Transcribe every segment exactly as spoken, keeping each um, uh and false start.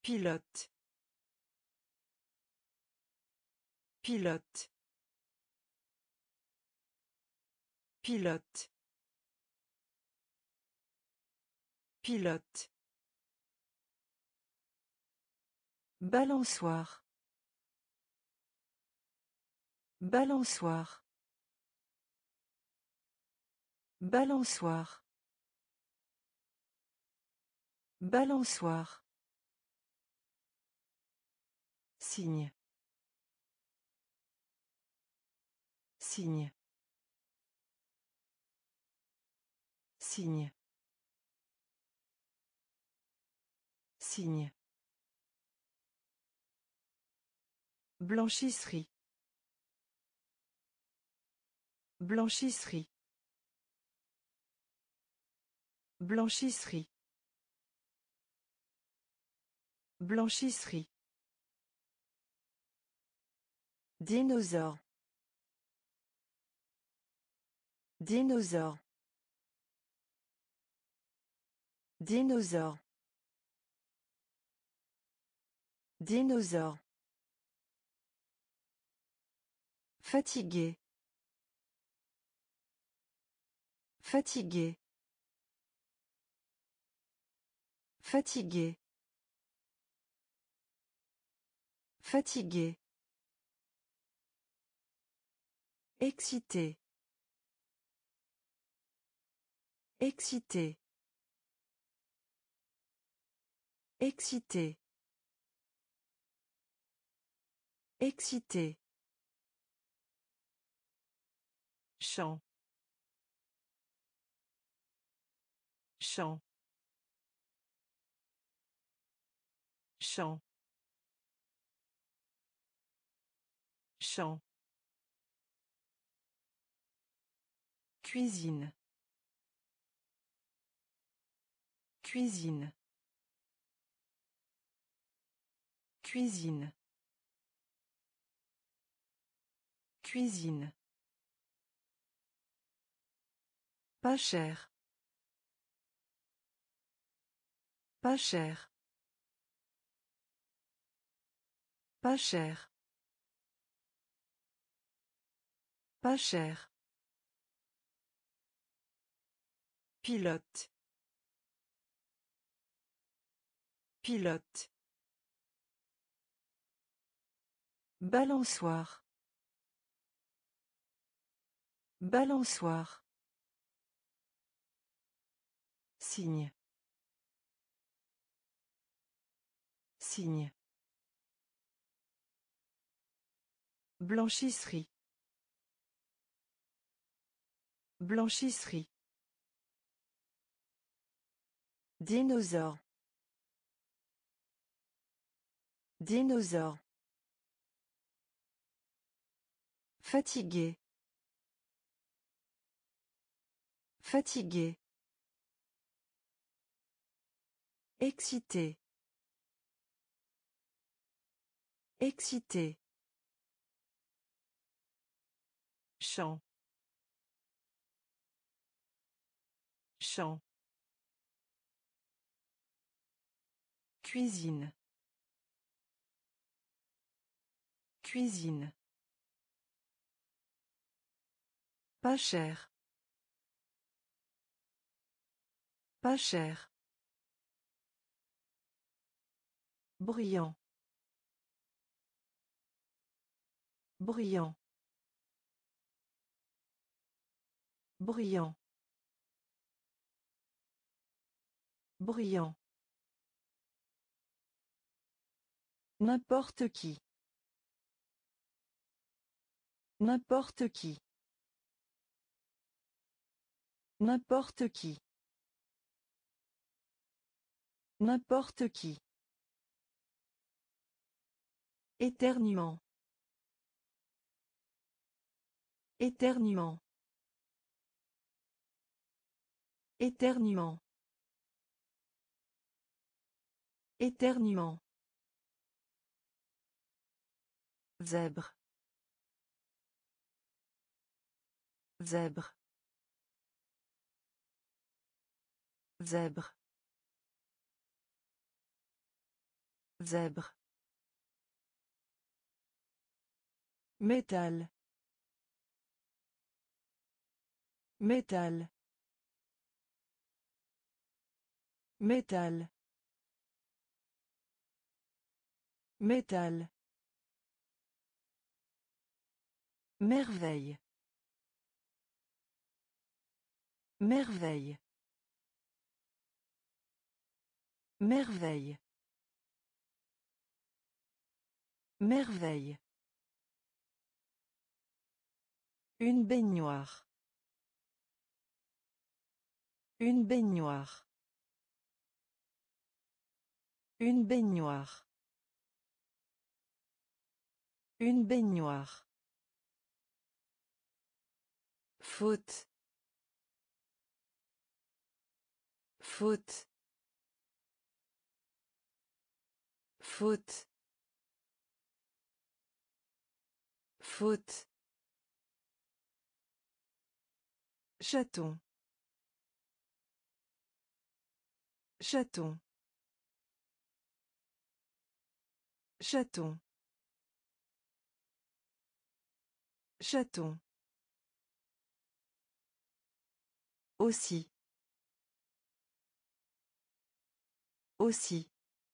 Pilote. Pilote. Pilote. Pilote. Balançoire. Balançoire. Balançoire. Balançoire. Signe. Signe. Signe. Signe. Blanchisserie. Blanchisserie. Blanchisserie. Blanchisserie. Dinosaure. Dinosaure. Dinosaure. Dinosaure. Fatigué. Fatigué. Fatigué. Fatigué. Excité. Excité. Excité. Excité. Chant. Chant. Chant. Chant. Cuisine. Cuisine. Cuisine. Cuisine. Pas cher. Pas cher. Pas cher. Pas cher. Pilote. Pilote. Balançoire. Balançoire. Signe. Signe. Blanchisserie. Blanchisserie. Dinosaure. Dinosaure. Fatigué. Fatigué. Excité. Excité. Chant. Chant. Cuisine. Cuisine. Pas cher. Pas cher. Bruyant. Bruyant. Bruyant. Bruyant. N'importe qui. N'importe qui. N'importe qui. N'importe qui. Éternuement. Éternuement. Éternuement. Éternuement. Zèbre. Zèbre. Zèbre. Zèbre. Métal. Métal. Métal. Métal. Merveille. Merveille. Merveille. Merveille. Une baignoire. Une baignoire. Une baignoire. Une baignoire. Faute. Faute. Faute. Faute. Chaton. Chaton. Chaton. Chaton. Aussi. Aussi.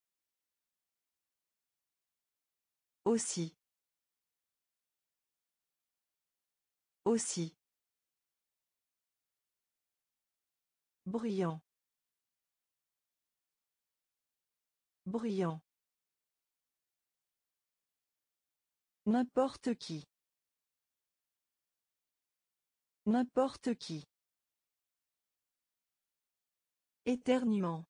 Aussi. Aussi. Bruyant. Bruyant. N'importe qui. N'importe qui. Éternuement.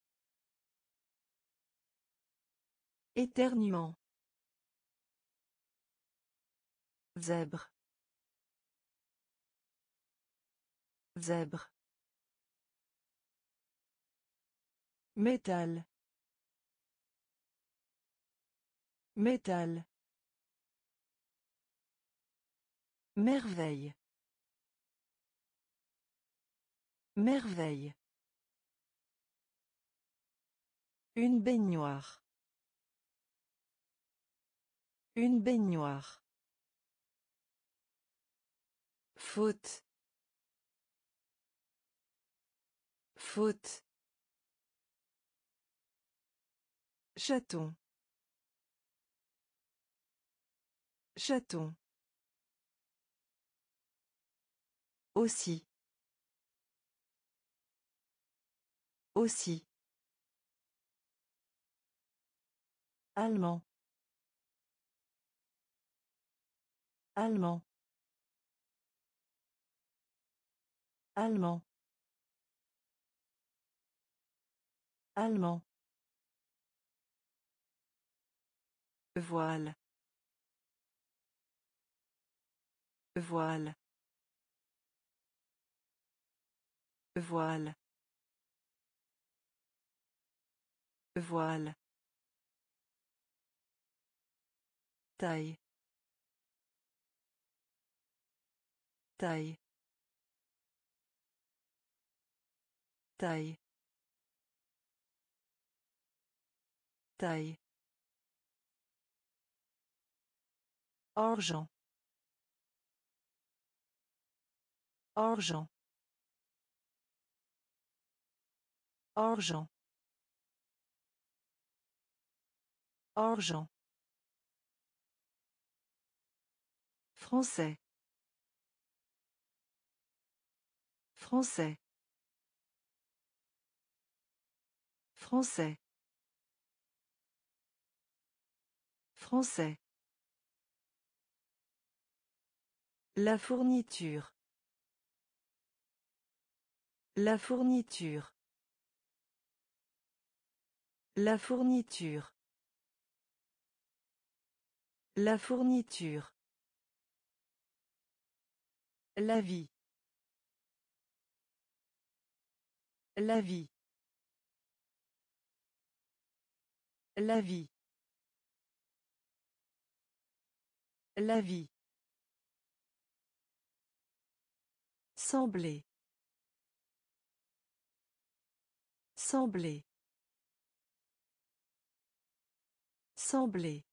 Éternuement. Zèbre. Zèbre. Métal. Métal. Merveille. Merveille. Une baignoire. Une baignoire. Faute. Faute. Chaton. Chaton. Aussi. Aussi. Allemand. Allemand. Allemand. Allemand. Voile. Voile. Voile. Voile. Taille. Taille. Taille. Taille. Argent. Argent. Argent. Argent. Français. Français. Français. Français. La fourniture. La fourniture. La fourniture. La fourniture. La vie. La vie. La vie. La vie. Sembler. Sembler. Sembler.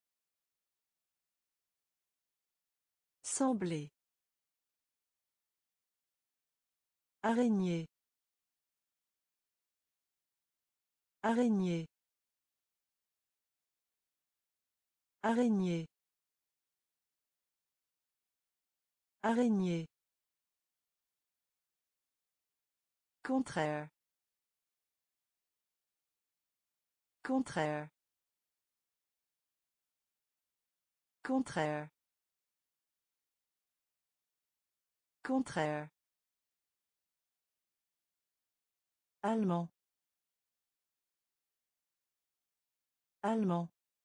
Sembler. Araignée. Araignée. Araignée. Araignée. Contraire. Contraire. Contraire. Contraire. Allemand. Allemand.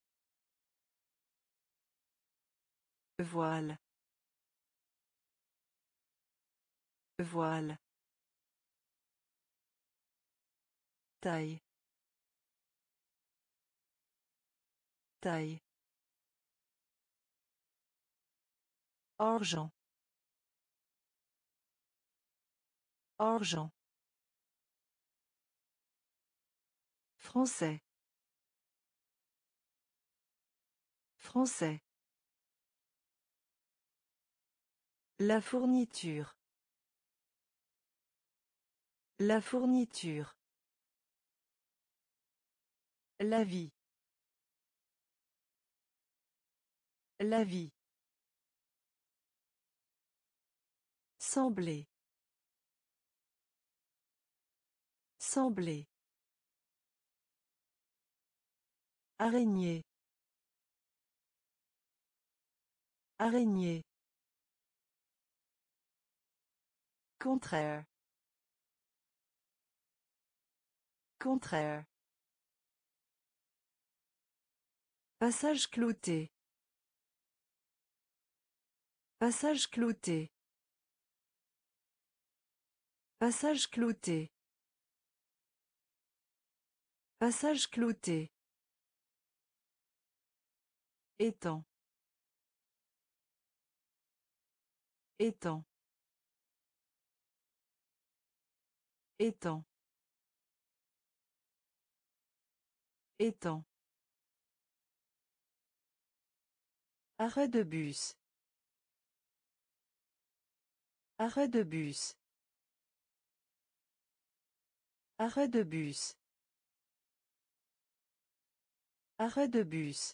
Voile. Voile. Taille. Taille. Argent. Argent. Français. Français. La fourniture. La fourniture. La vie. La vie. Sembler. Sembler. Araignée. Araignée. Contraire. Contraire. Passage clouté. Passage clouté. Passage clouté. Passage clouté. Étang. Étang. Étang. Étang. Arrêt de bus. Arrêt de bus. Arrêt de bus. Arrêt de bus.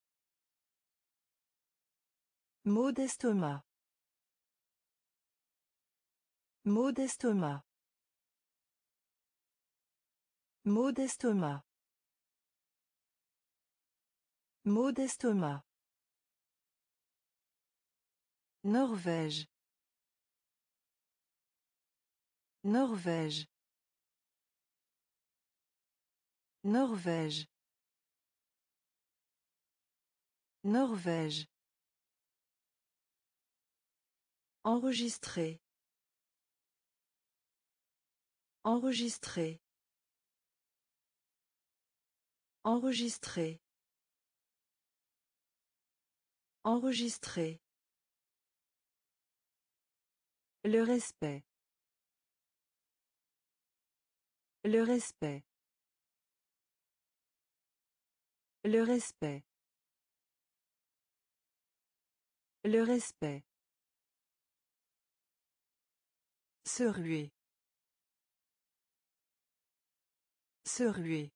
Maux d'estomac. Maux d'estomac. Maux d'estomac. Maux d'estomac. Norvège. Norvège. Norvège. Norvège. Enregistrer. Enregistrer. Enregistrer. Enregistrer. Le respect. Le respect. Le respect. Le respect. Se ruer. Se ruer.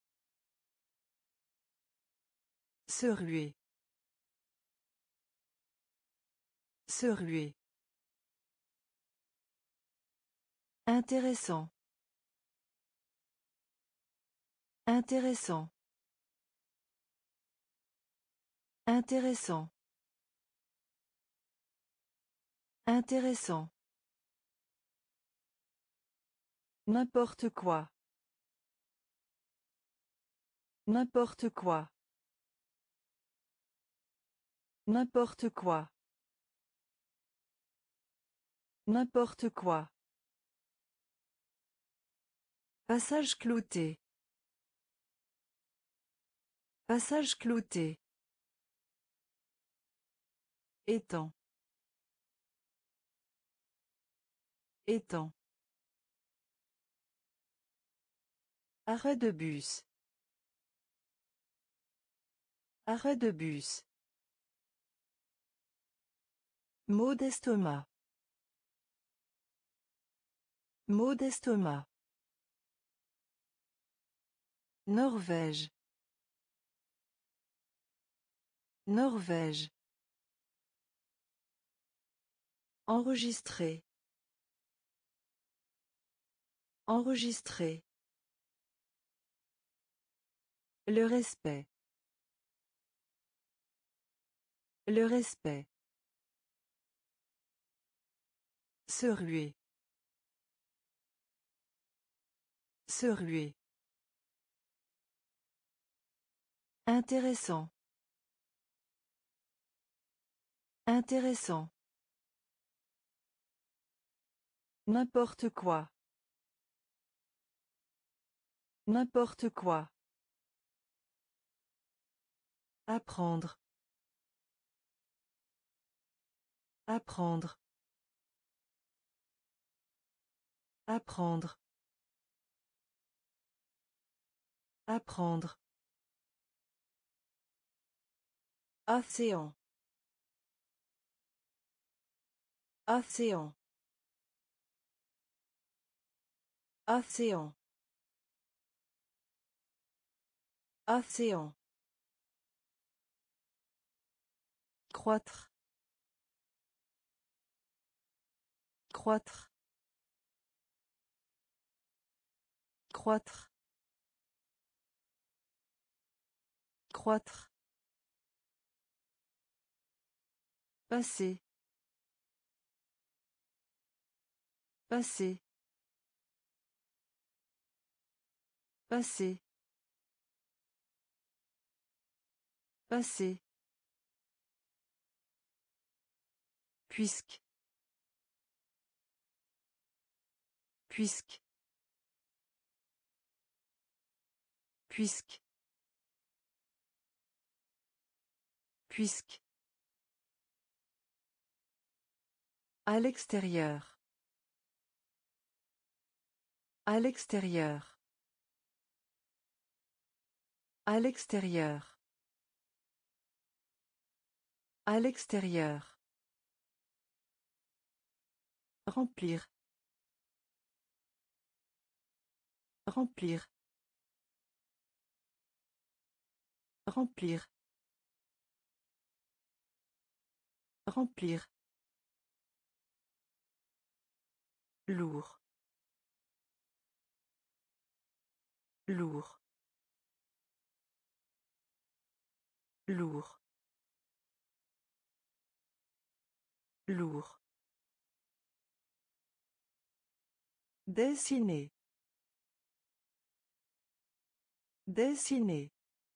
Se ruer. Se ruer. Intéressant. Intéressant. Intéressant. Intéressant. N'importe quoi. N'importe quoi. N'importe quoi. N'importe quoi. Passage clouté. Passage clouté. Étang. Étang. Arrêt de bus. Arrêt de bus. Maux d'estomac. Maux d'estomac. Norvège. Norvège. Enregistrer. Enregistrer. Le respect. Le respect. Se ruer. Se ruer. Intéressant. Intéressant. N'importe quoi. N'importe quoi. Apprendre. Apprendre. Apprendre. Apprendre. Océan. Océan. Océan. Océan. Croître. Croître. Croître. Croître. Passer. Passer. Passer. Passer. Puisque. Puisque. Puisque. Puisque. À l'extérieur. À l'extérieur. À l'extérieur. À l'extérieur. Remplir. Remplir. Remplir. Remplir. Lourd. Lourd. Lourd. Lourd. Dessiner. Dessiner.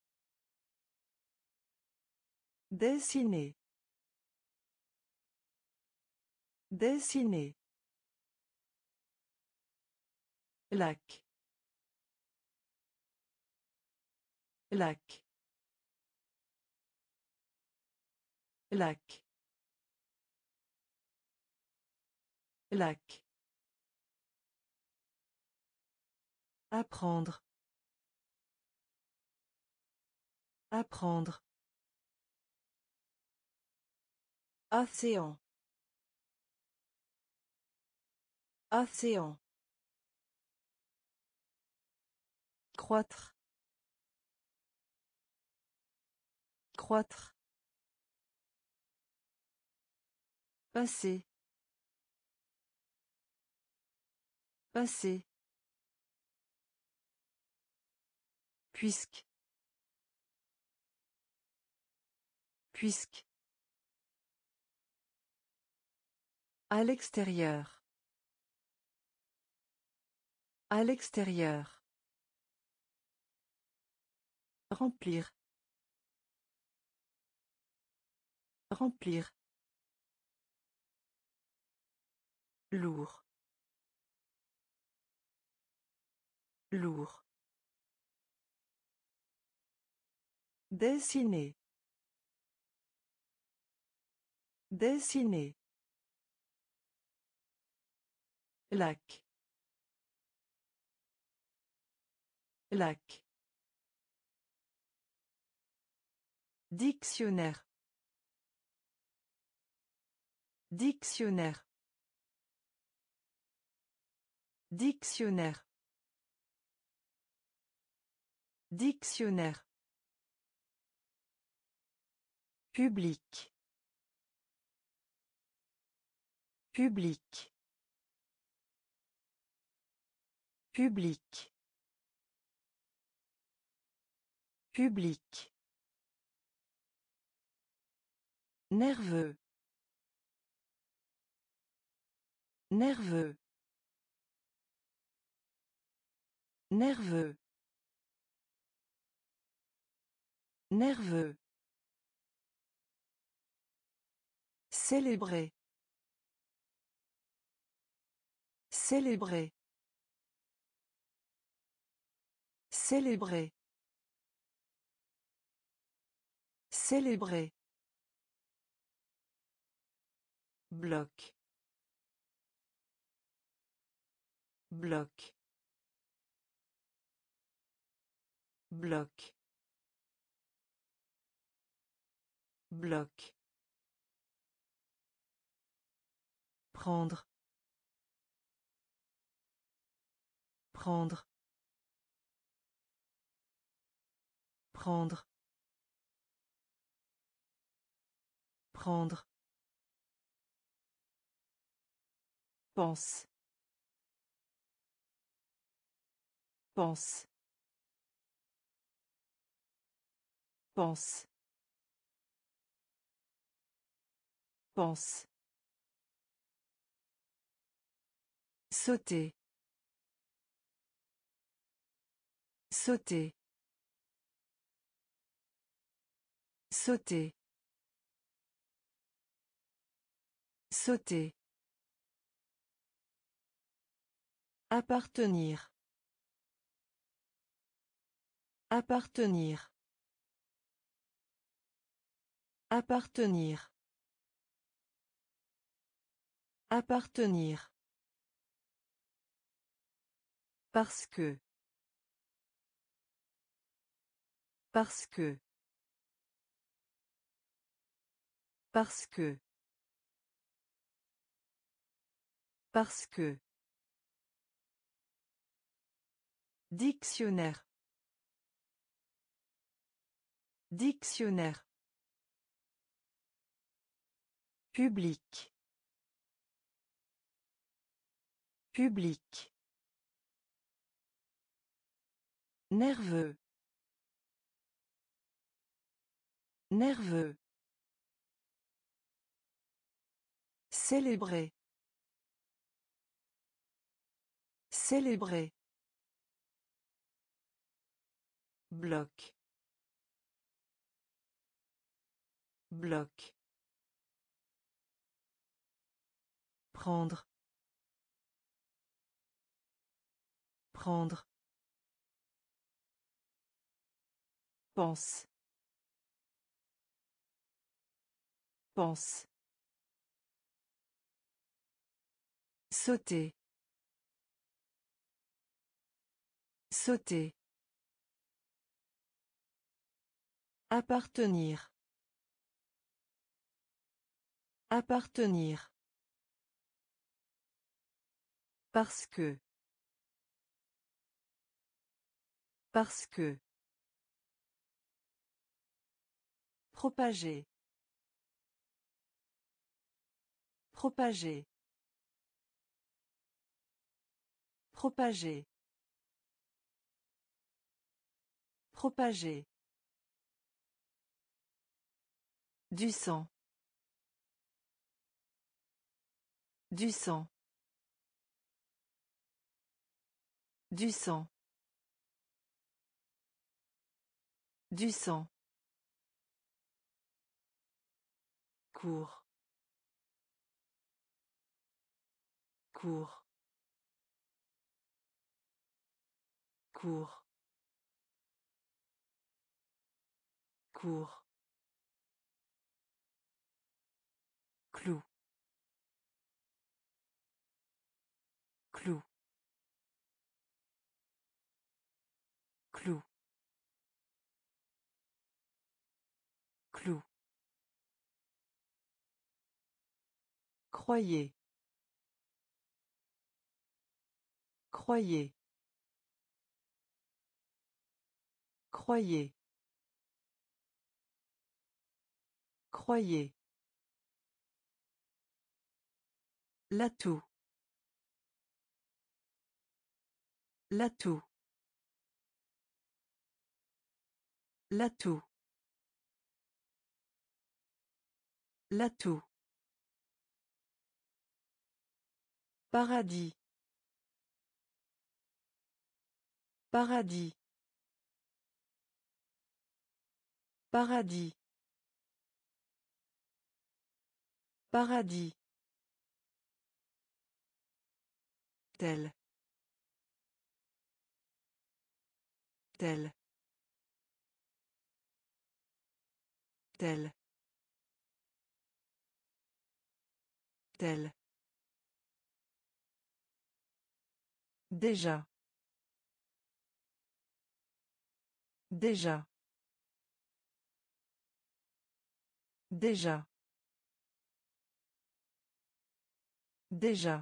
Dessiner. Dessiner. Lac. Lac. Lac. Lac. Apprendre. Apprendre. Océan. Océan. Croître. Croître. Passer. Passer. Puisque. Puisque. À l'extérieur. À l'extérieur. Remplir. Remplir. Lourd. Lourd. Dessiner. Dessiner. Lac. Lac. Dictionnaire. Dictionnaire. Dictionnaire. Dictionnaire. Public. Public. Public. Public. Nerveux. Nerveux. Nerveux. Nerveux. Célébrer. Célébrer. Célébrer. Célébrer. Bloc. Bloc. Bloc. Bloc. Prendre. Prendre. Prendre. Prendre. Pense. Pense. Pense. Pense. Sauter. Sauter. Sauter. Sauter. Appartenir. Appartenir. Appartenir. Appartenir. Parce que. Parce que. Parce que. Parce que. Dictionnaire. Dictionnaire. Public. Public. Nerveux. Nerveux. Célébrer. Célébrer. Bloc. Bloc. Prendre. Prendre. Pense. Pense. Sauter. Sauter. Appartenir. Appartenir. Parce que. Parce que. Propager. Propager. Propager. Propager. Du sang. Du sang. Du sang. Du sang. Cours. Cours. Cours. Cours. Clou. Clou. Clou. Croyez. Croyez. Croyez. Croyez. L'atout. L'atout. L'atout. L'atout. Paradis. Paradis. Paradis. Paradis. Tel. Tel. Tel. Tel. Déjà. Déjà. Déjà. Déjà.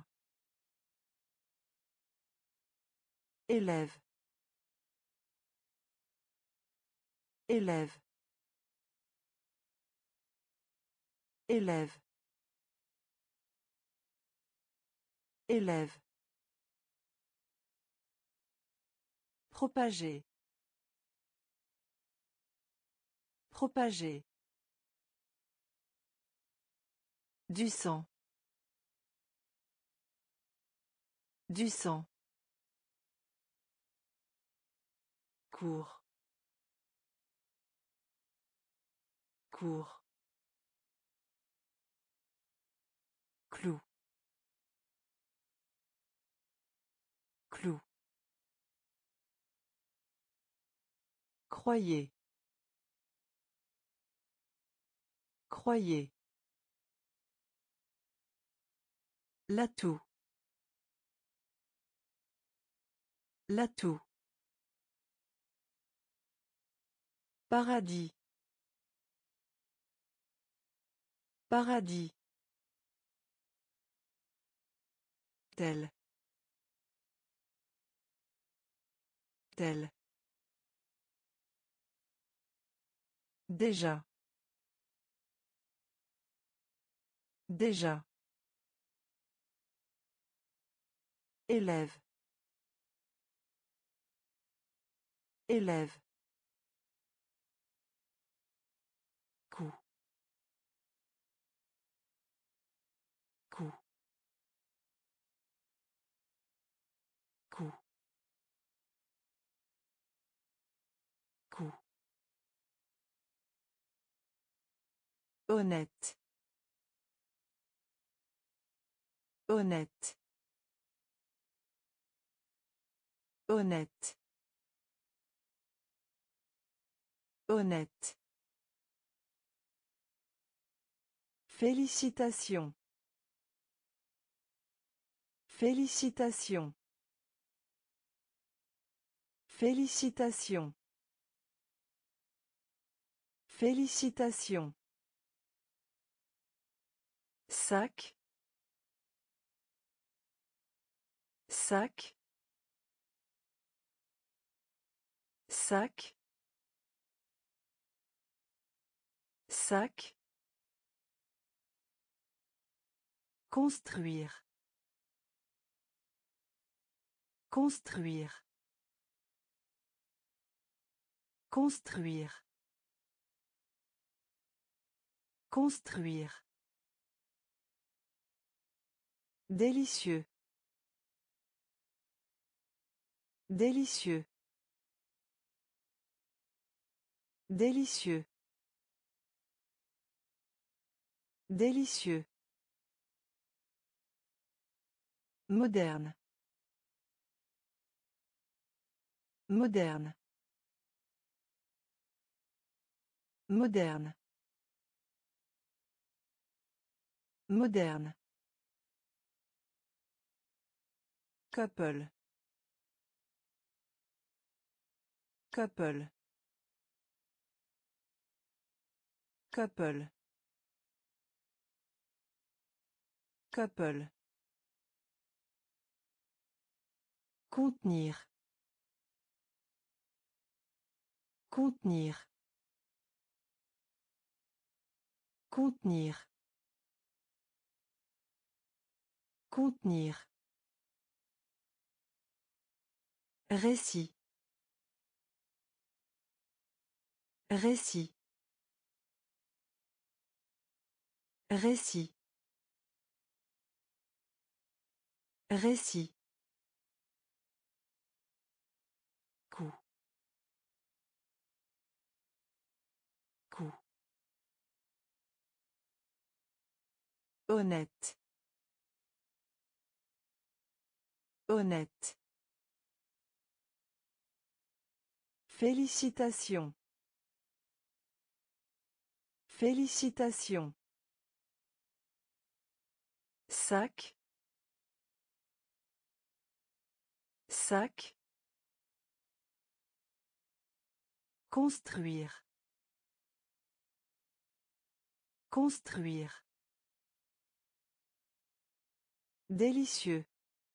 Élève. Élève. Élève. Élève. Propager. Propager. Du sang. Du sang. Cours. Cours. Clou. Clou. Croyez. Croyez. L'atout. L'atout. Paradis. Paradis. Tel. Tel. Déjà. Déjà. Élève. Élève. Coup. Coup. Coup. Coup. Honnête. Honnête. Honnête. Honnête. Félicitations. Félicitations. Félicitations. Félicitations. Sac. Sac. Sac. Sac. Construire. Construire. Construire. Construire. Délicieux. Délicieux. Délicieux. Délicieux. Moderne. Moderne. Moderne. Moderne. Couple. Couple. Couple. Couple. Contenir. Contenir. Contenir. Contenir. Récit. Récit. Récit. Récit. Coup. Coup. Honnête. Honnête. Félicitations. Félicitations. Sac. Sac. Construire. Construire. Délicieux.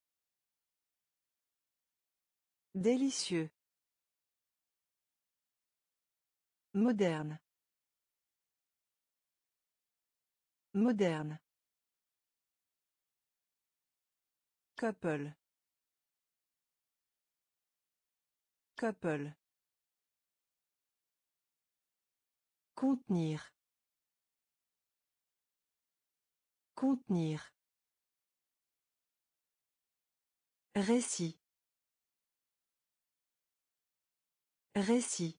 Délicieux. Moderne. Moderne. Couple. Couple. Contenir. Contenir. Récit. Récit.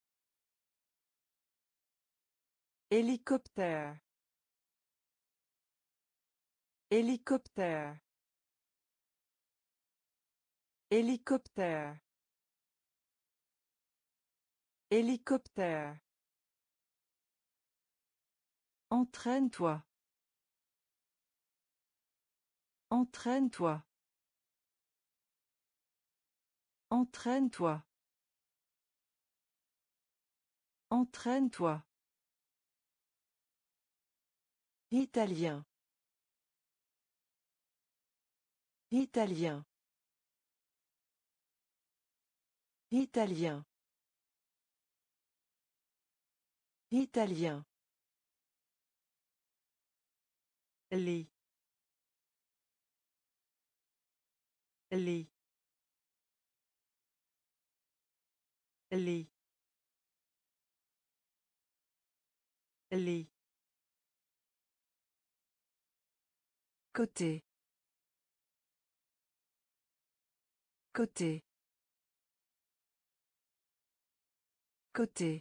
Hélicoptère. Hélicoptère. Hélicoptère. Hélicoptère. Entraîne-toi. Entraîne-toi. Entraîne-toi. Entraîne-toi. Italien. Italien. Italien. Italien. Lit. Lit. Lit. Lit. Côté. Côté. Côté.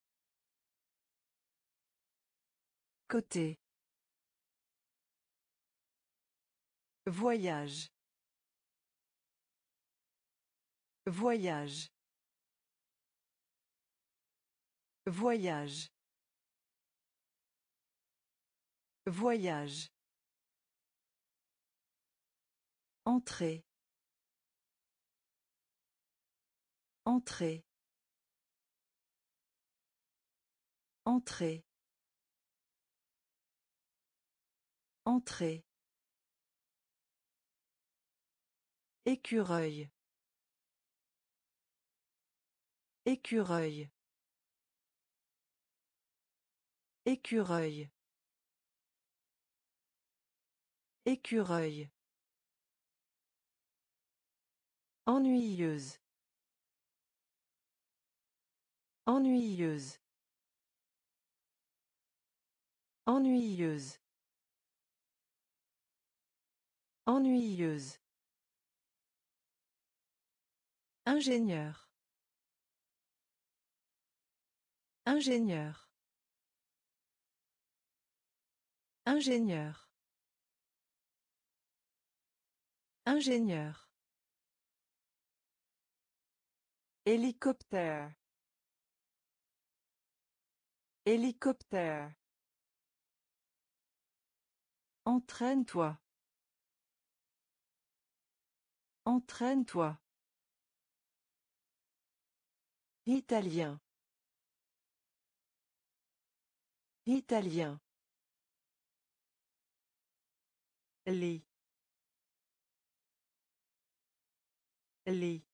Côté. Voyage. Voyage. Voyage. Voyage. Entrée. Entrée. Entrée. Entrée. Écureuil. Écureuil. Écureuil. Écureuil. Ennuyeuse. Ennuyeuse. Ennuyeuse. Ennuyeuse. Ingénieur. Ingénieur. Ingénieur. Ingénieur. Hélicoptère. Hélicoptère. Entraîne-toi. Entraîne-toi. Italien. Italien. lit, lit,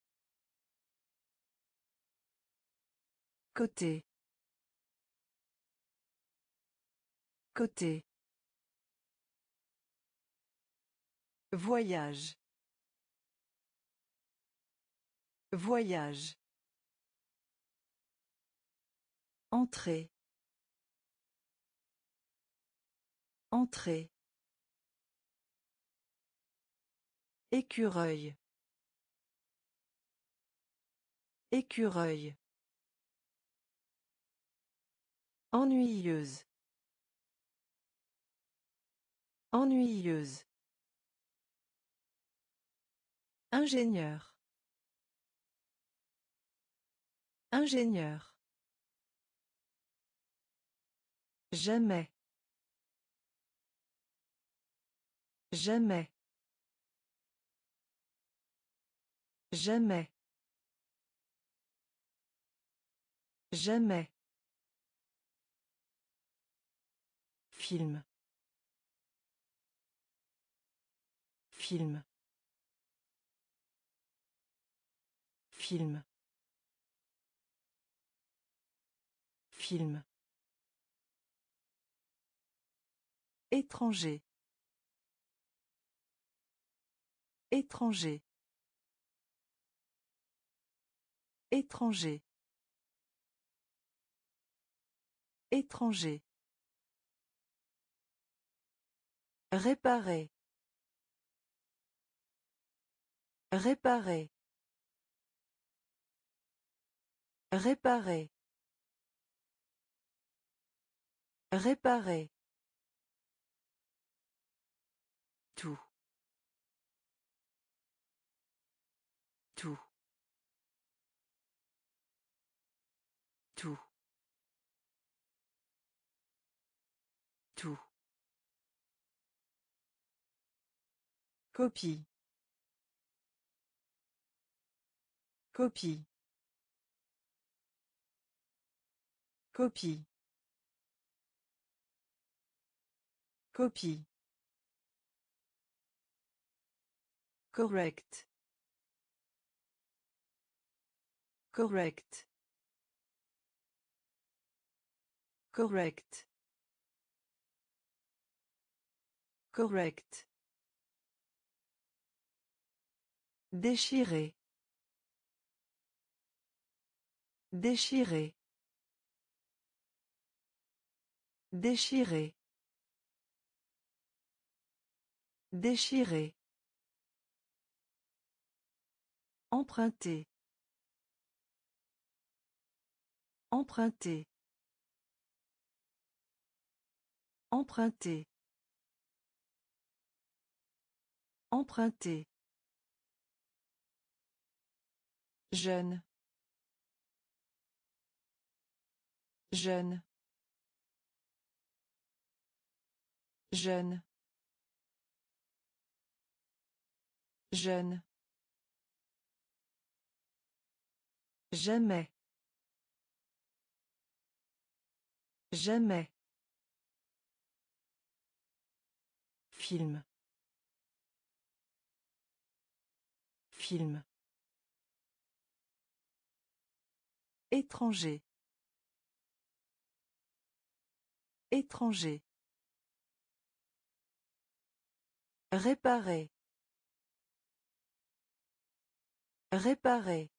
côté, côté, voyage, voyage, entrée, entrée, écureuil, écureuil, ennuyeuse, ennuyeuse, ingénieur, ingénieur, jamais, jamais, jamais, jamais, film, film, film, film, étranger, étranger, étranger, étranger, réparer, réparer, réparer, réparer, tout, tout, tout, tout, copie, copie, copie, copie, correct, correct, correct, correct, déchirer, déchirer, déchirer, déchirer, emprunter, emprunter, emprunter, emprunter, jeune, jeune, jeune, jeune, jamais, jamais, film, film, étranger, étranger, réparer, réparer,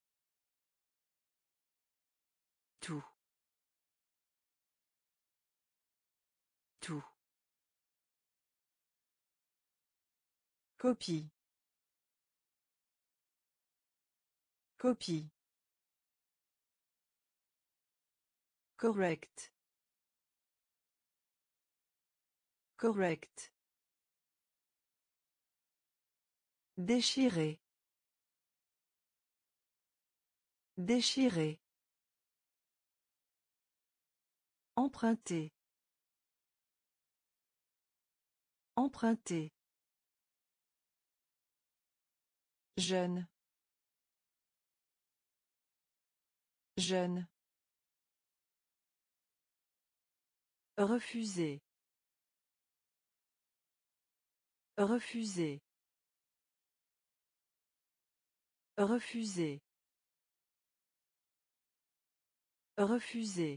tout, tout, copie, copie, correct, correct, déchirer, déchirer, emprunter, emprunter, jeune, jeune, refuser, Refuser. Refuser. Refuser.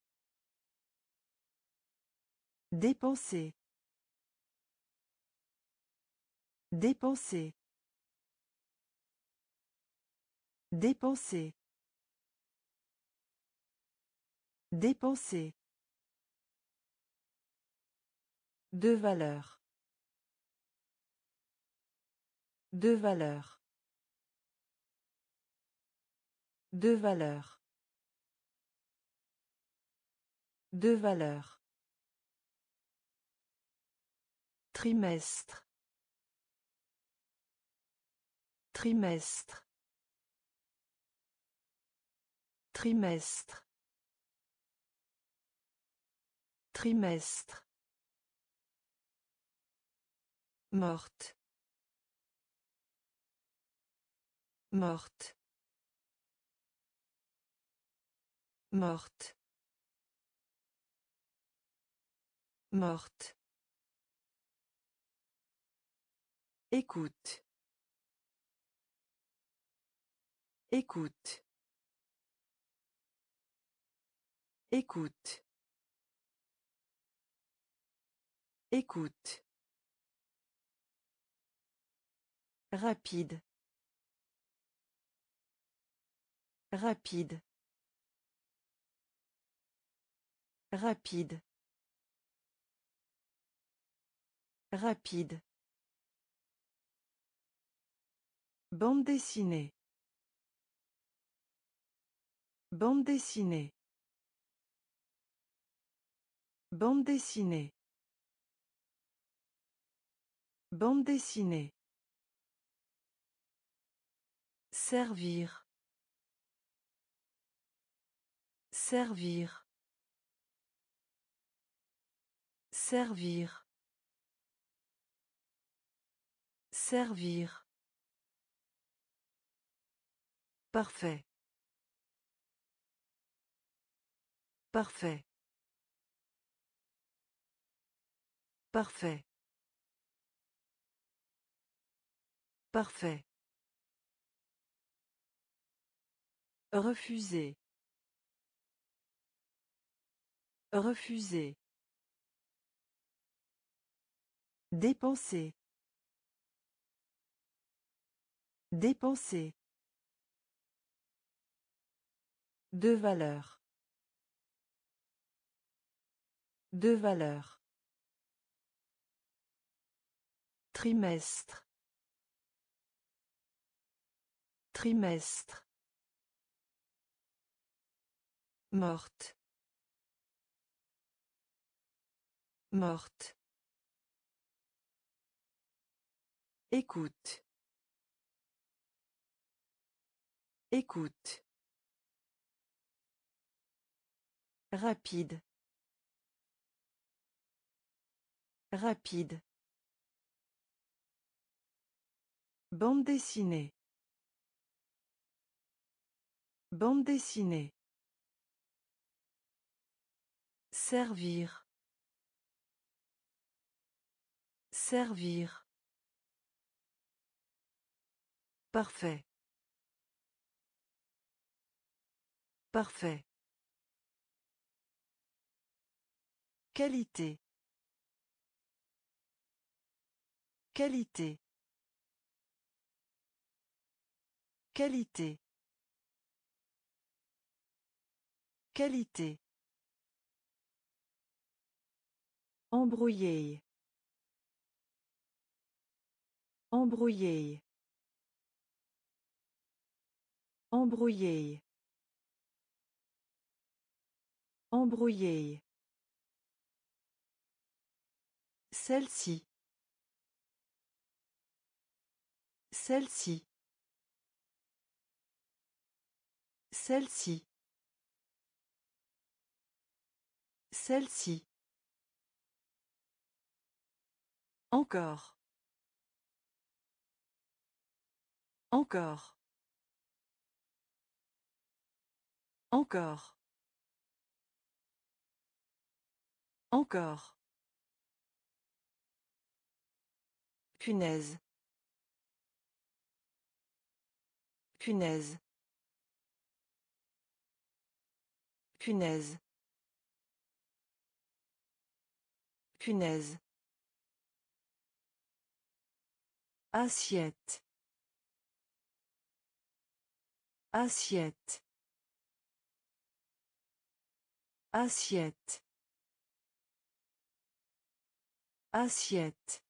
Dépenser. Dépenser. Dépenser. Dépenser. De valeur. De valeur. De valeur. De valeur. Trimestre. Trimestre. Trimestre. Trimestre. Morte. Morte. Morte. Morte. Écoute. Écoute. Écoute. Écoute. Rapide. Rapide. Rapide. Rapide. Bande dessinée. Bande dessinée. Bande dessinée. Bande dessinée. Servir. Servir. Servir. Servir. Parfait. Parfait. Parfait. Parfait. Refuser. Refuser. Dépenser. Dépenser. De valeur. De valeur. Trimestre. Trimestre. Morte. Morte. Écoute. Écoute. Rapide. Rapide. Bande dessinée. Bande dessinée. Servir. Servir. Parfait. Parfait. Qualité. Qualité. Qualité. Qualité. Embrouiller. Embrouiller. Embrouiller. Embrouiller. Celle-ci. Celle-ci. Celle-ci. Celle-ci. Encore. Encore. Encore. Encore. Punaise. Punaise. Punaise. Punaise. Assiette. Assiette. Assiette. Assiette.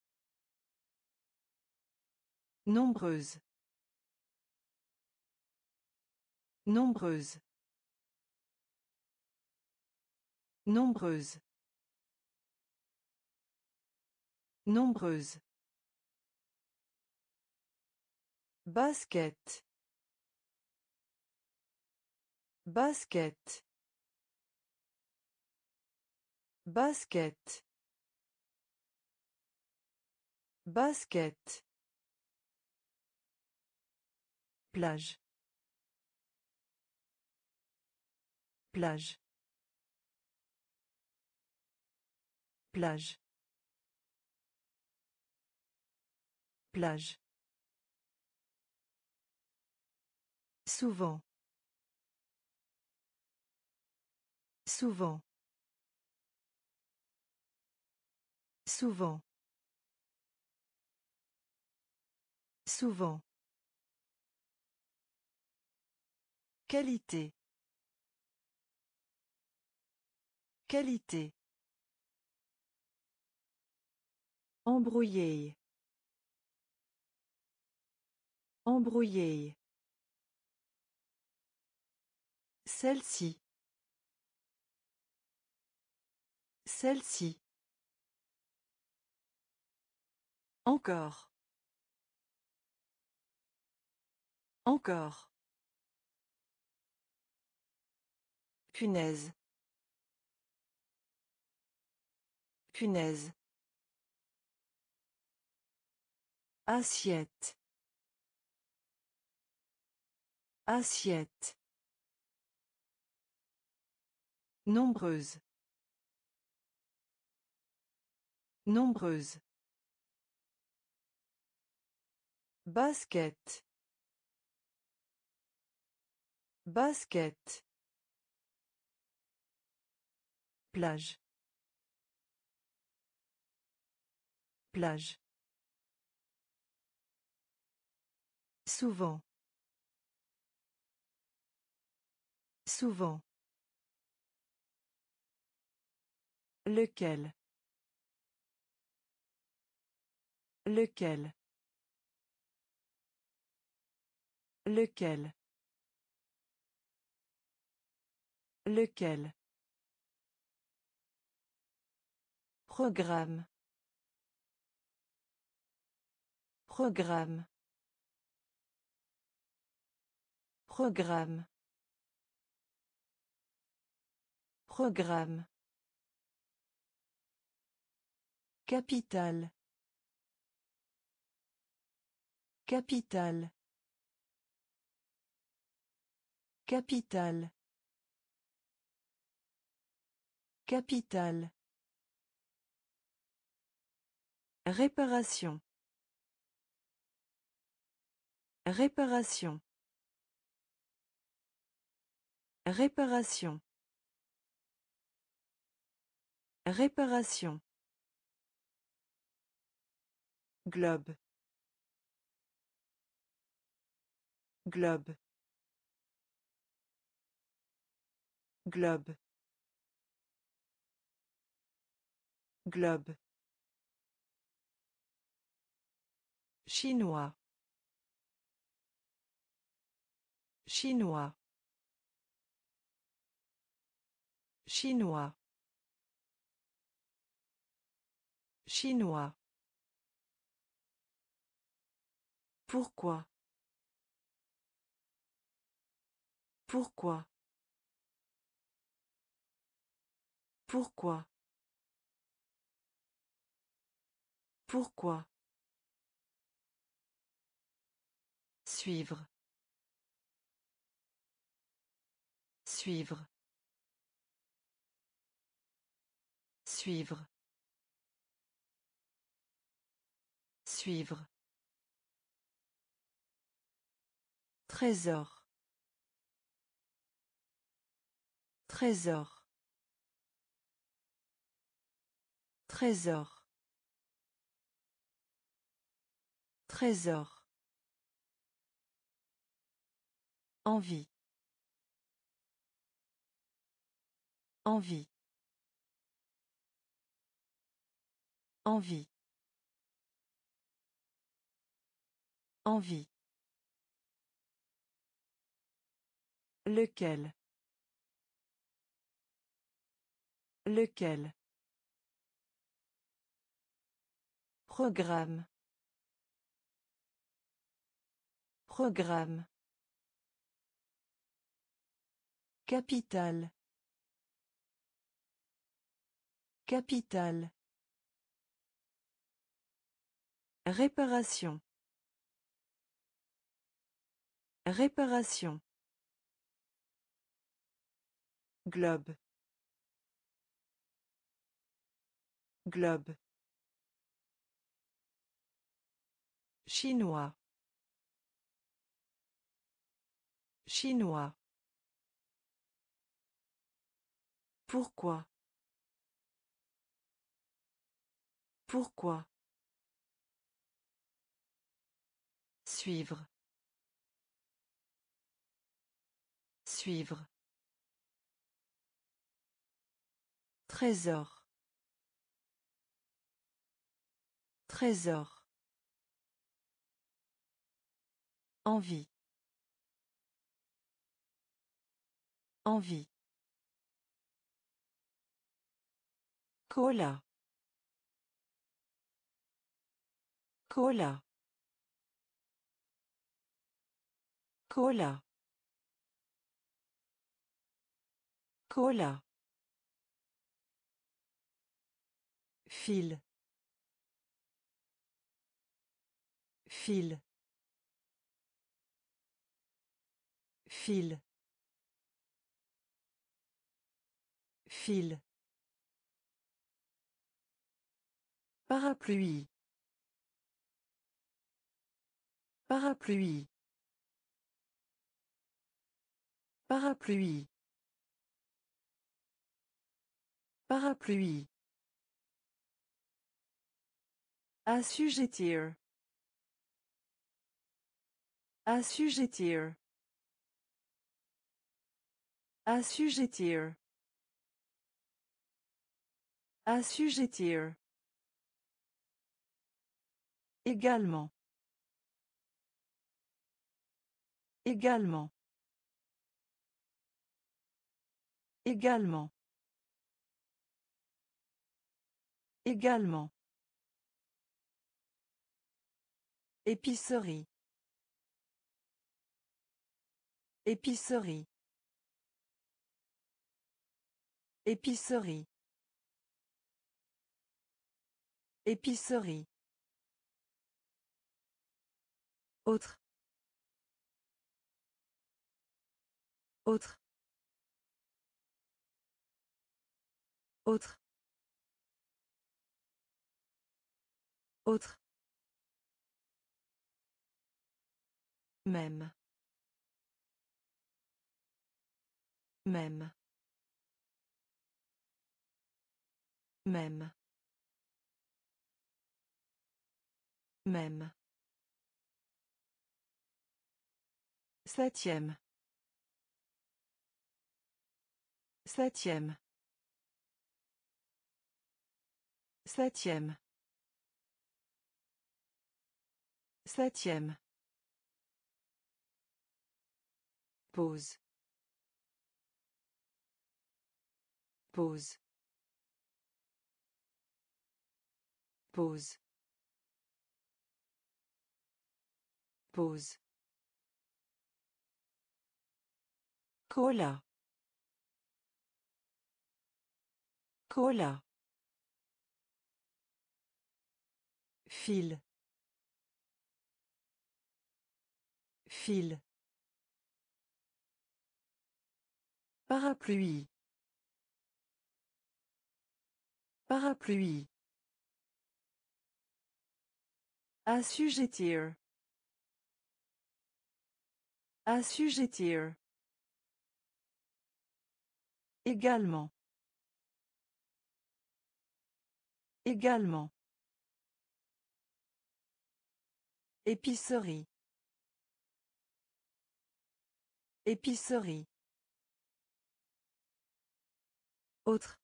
Nombreuse. Nombreuse. Nombreuse. Nombreuse. Basket. Basket. Basket. Basket. Plage. Plage. Plage. Plage. Souvent. Souvent. Souvent. Souvent. Qualité. Qualité. Embrouillé. Embrouillé. Celle-ci. Celle-ci. Encore. Encore. Punaise. Punaise. Assiette. Assiette. Nombreuse. Nombreuse. Basket. Basket. Plage. Plage. Souvent. Souvent. Lequel. Lequel. Lequel. Lequel. Programme. Programme. Programme. Programme. Capitale. Capitale. Capitale. Capitale. Réparation. Réparation. Réparation. Réparation. Globe. Globe. Globe. Globe. Chinois. Chinois. Chinois. Chinois. Pourquoi? Pourquoi? Pourquoi? Pourquoi? Suivre. Suivre. Suivre. Suivre. Trésor. Trésor. Trésor. Trésor. Envie. Envie. Envie. Envie. Lequel. Lequel. Programme. Programme. Capitale. Capitale. Réparation. Réparation. Globe. Globe. Chinois. Chinois. Pourquoi? Pourquoi? Suivre. Suivre. Trésor. Trésor. Envie. Envie. Cola. Cola. Cola. Cola. Fil. Fil. Fil. Fil. Parapluie. Parapluie. Parapluie. Parapluie. Assujettir. Assujettir. Assujettir. Assujettir. Également. Également. Également. Également. Épicerie. Épicerie. Épicerie. Épicerie. Autre. Autre. Autre. Autre. Même. Même. Même. Même. Septième. Septième. Septième. Septième. Pause. Pause. Pause. Pause. Cola. Cola. Fil. Fil. Parapluie. Parapluie. Assujettir. Assujettir. Également. Également. Épicerie. Épicerie. Autre.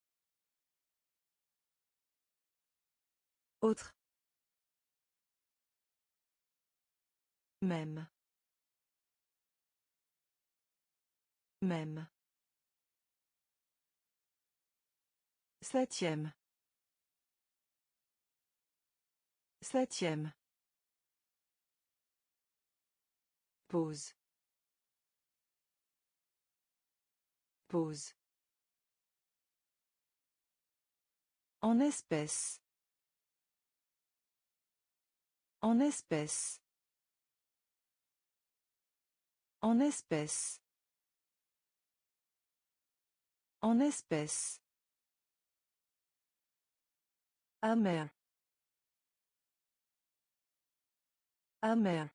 Autre. Même. Même. Septième. Septième. Pause. Pause. En espèce. En espèce. En espèce. En espèce. Amer. Amer.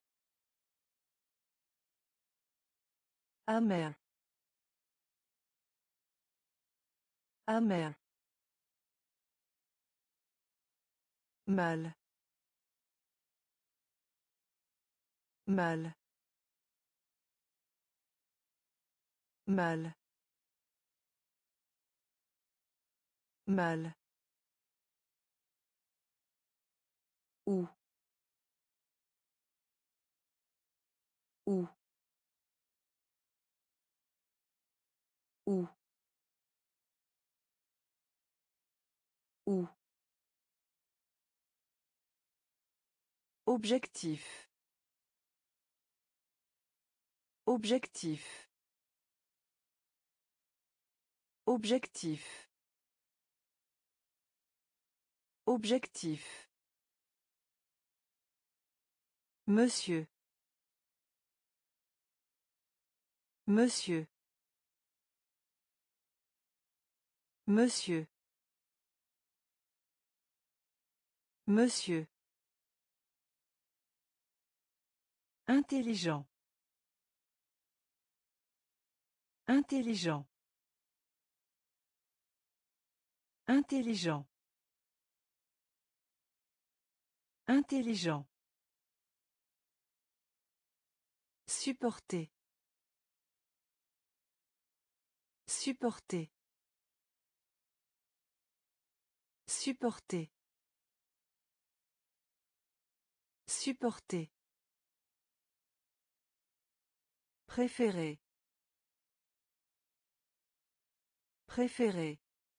Amer. Amer. Mal. Mal. Mal. Mal. Où. Où. Où. Où. Objectif. Objectif. Objectif. Objectif. Monsieur. Monsieur. Monsieur. Monsieur. Intelligent. Intelligent. Intelligent. Intelligent. Supporter. Supporter. Supporter. Supporter. Préféré. Préféré.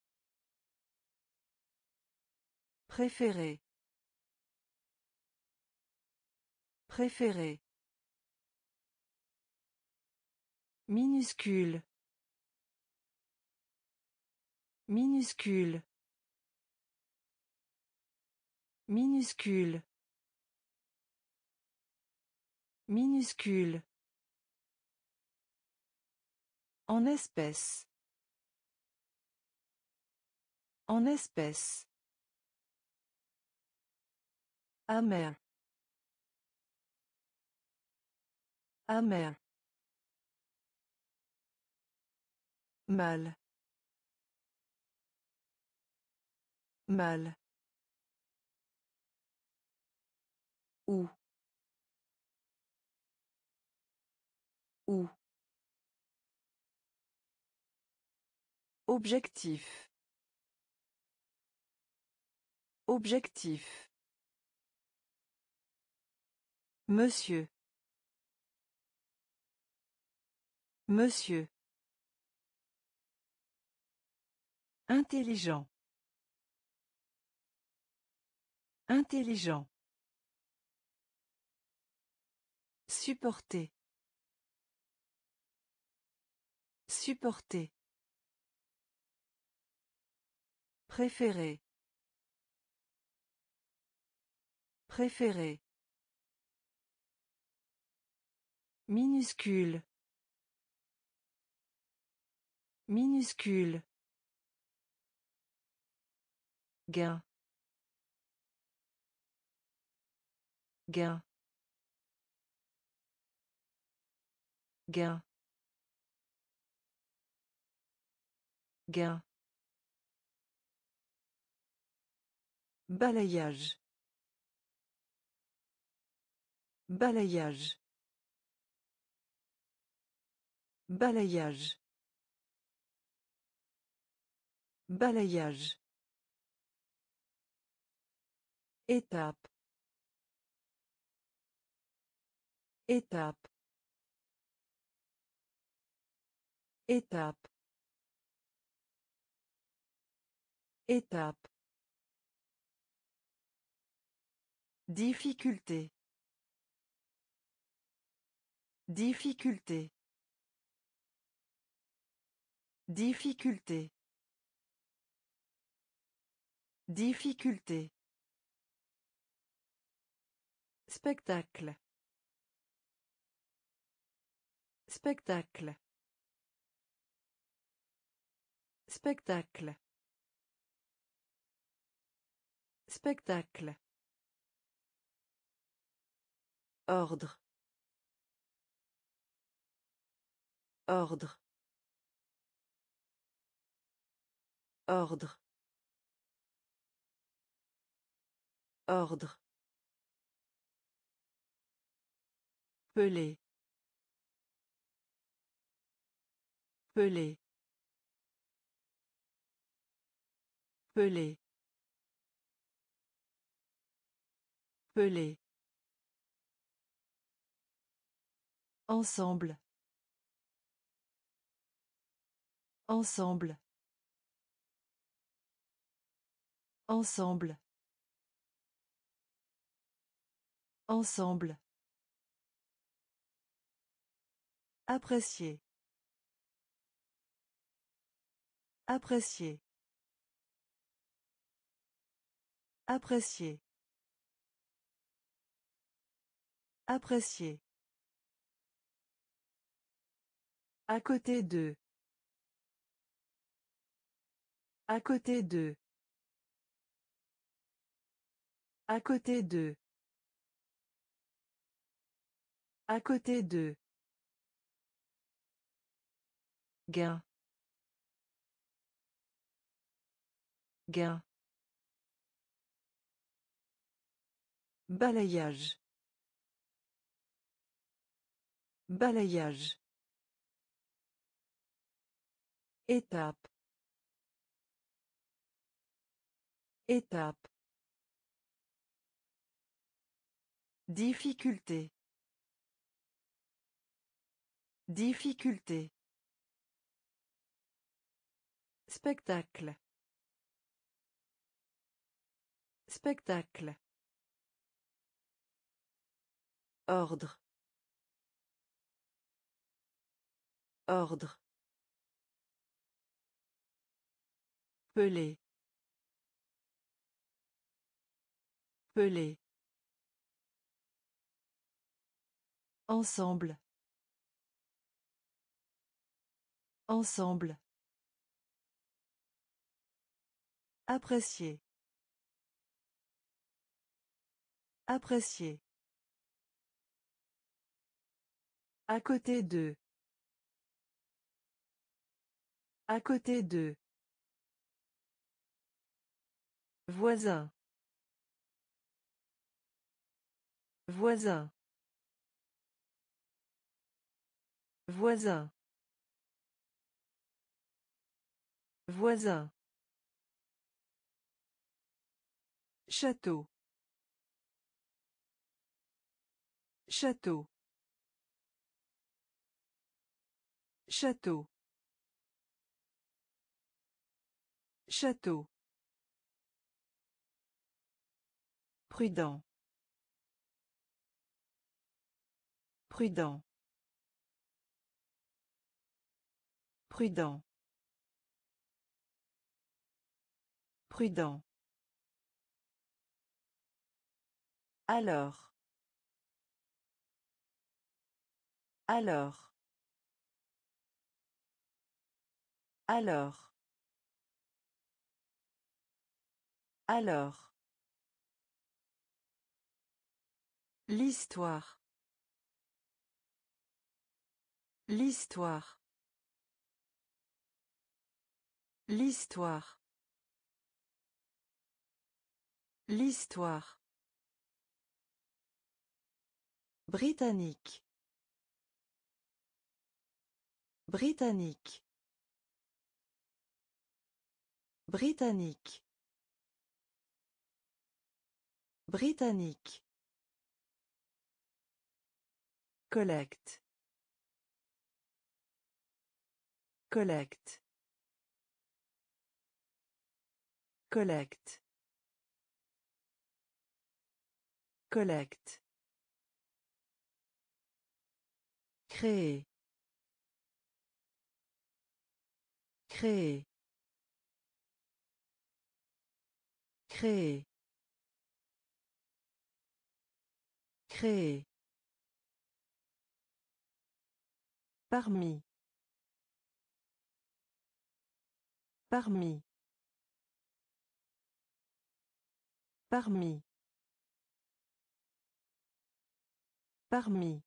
Préféré. Préféré. Minuscule. Minuscule. Minuscule. Minuscule. En espèce. En espèce. Amer. Amer. Mal. Mal. Où. Où. Objectif. Objectif. Monsieur. Monsieur. Intelligent. Intelligent. Supporter. Supporter. Préféré. Préféré. Minuscule. Minuscule. Gain. Gain. Gain. Gain. Balayage. Balayage. Balayage. Balayage. Étape. Étape. Étape. Étape. Difficulté. Difficulté. Difficulté. Difficulté. Spectacle. Spectacle. Spectacle. Spectacle. Ordre. Ordre. Ordre. Ordre. Pelé. Pelé. Pelé. Pelé. Ensemble. Ensemble. Ensemble. Ensemble. Apprécier. Apprécier. Apprécier. Apprécier. À côté d'eux. À côté d'eux. À côté d'eux. À côté d'eux. Gain. Gain. Balayage. Balayage. Étape. Étape. Difficulté. Difficulté. Spectacle. Spectacle. Ordre. Ordre. Pelé. Pelé. Ensemble. Ensemble. Apprécier. Apprécier. À côté d'eux. À côté d'eux. Voisin. Voisin. Voisin. Voisin. Château. Château. Château. Château. Prudent. Prudent. Prudent. Prudent. Alors. Alors. Alors. Alors. L'histoire. L'histoire. L'histoire. L'histoire. Britannique. Britannique. Britannique. Britannique. Collecte. Collecte. Collecte. Collecte. Créer. Créer. Créer. Créer. Parmi. Parmi. Parmi. Parmi.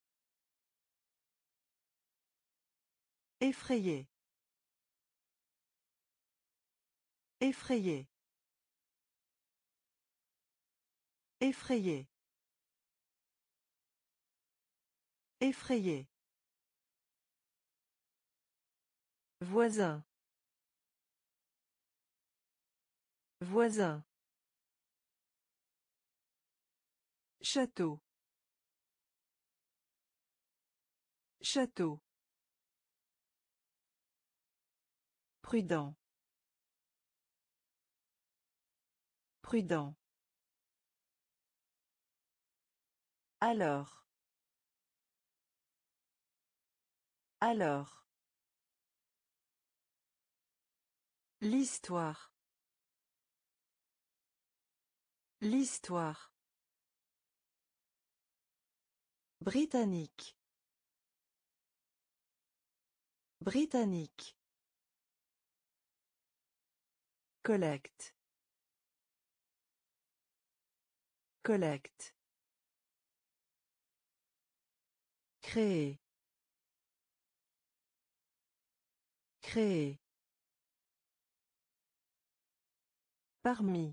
Effrayé. Effrayé. Effrayé. Effrayé. Voisin. Voisin. Château. Château. Prudent. Prudent. Alors. Alors. L'histoire. L'histoire. Britannique. Britannique. Collecte. Collecte. Créer. Créer. Parmi.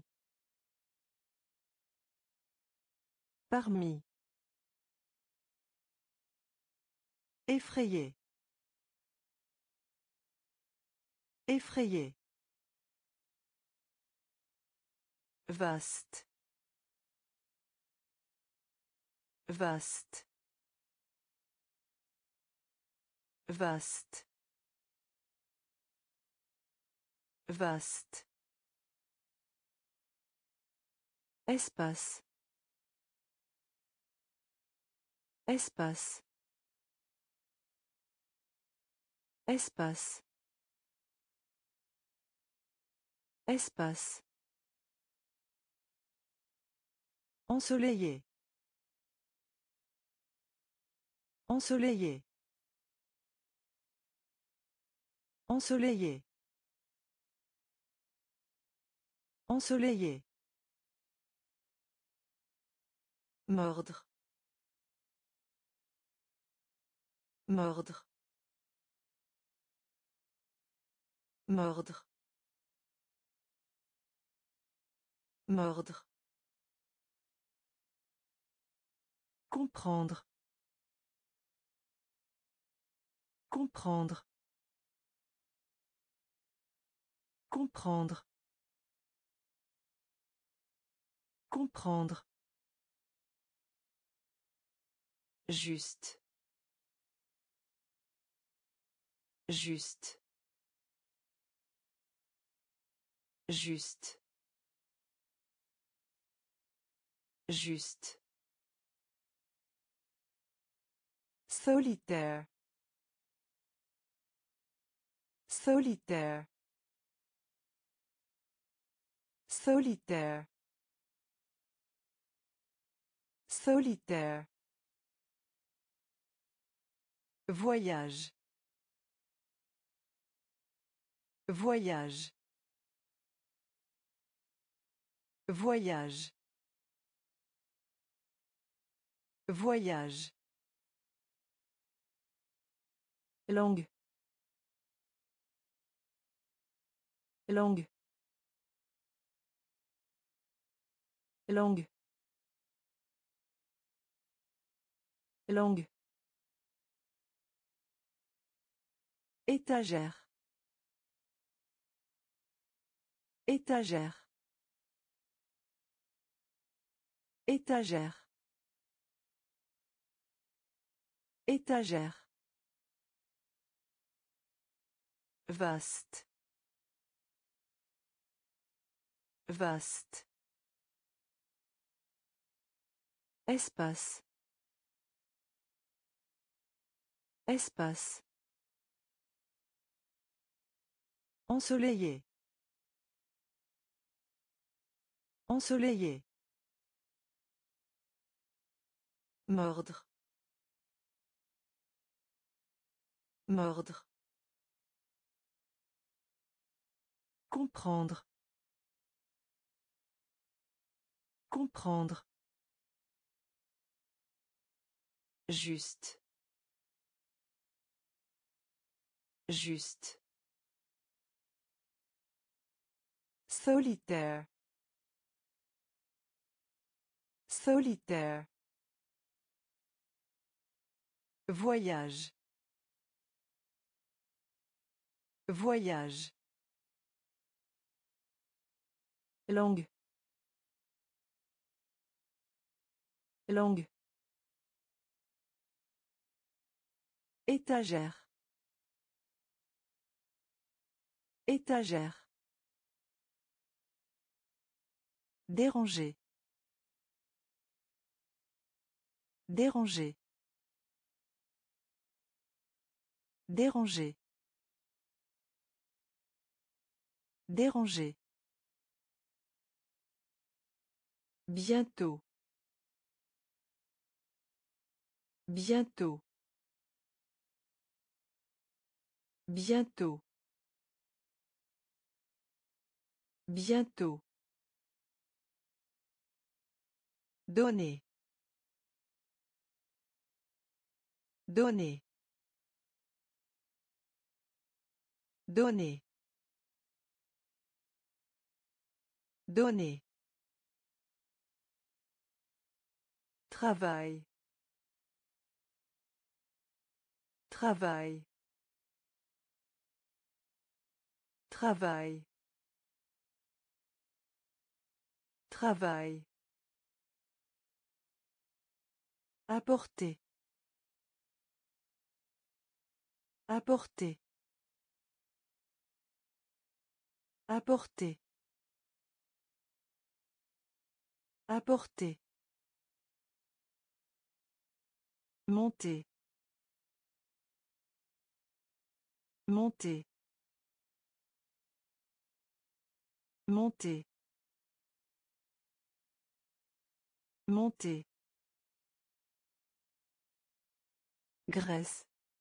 Parmi. Effrayé. Effrayé. Vaste. Vaste. Vaste. Vaste. Espace. Espace. Espace. Espace. Ensoleillé. Ensoleillé. Ensoleillé. Ensoleillé. Mordre. Mordre. Mordre. Mordre. Comprendre. Comprendre. Comprendre. Comprendre. Juste. Juste. Juste. Juste. Solitaire. Solitaire. Solitaire. Solitaire. Voyage. Voyage. Voyage. Voyage. Langue. Langue. Langue. Langue. Étagère. Étagère. Étagère. Étagère. Vaste. Vaste. Espace. Espace. Ensoleillé. Ensoleillé. Mordre. Mordre. Comprendre. Comprendre. Juste. Juste. Solitaire. Solitaire. Voyage. Voyage. Langue. Langue. Étagère. Étagère. Déranger. Déranger. Déranger. Déranger. Bientôt. Bientôt. Bientôt. Bientôt. Donner. Donner. Donner. Donner. Travail. Travail. Travail. Travail. Apporter. Apporter. Apporter. Apporter. Monter. Monter. Monter. Monter. Graisse.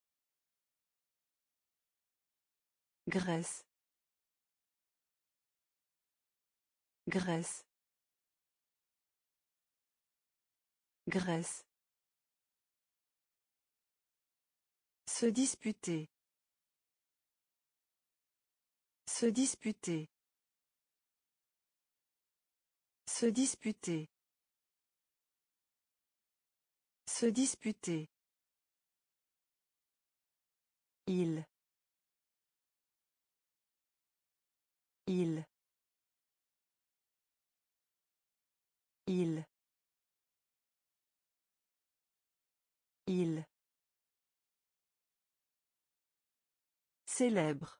Graisse. Graisse. Graisse. Se disputer. Se disputer. Se disputer. Se disputer. Il. Il. Il. Il. Célèbre.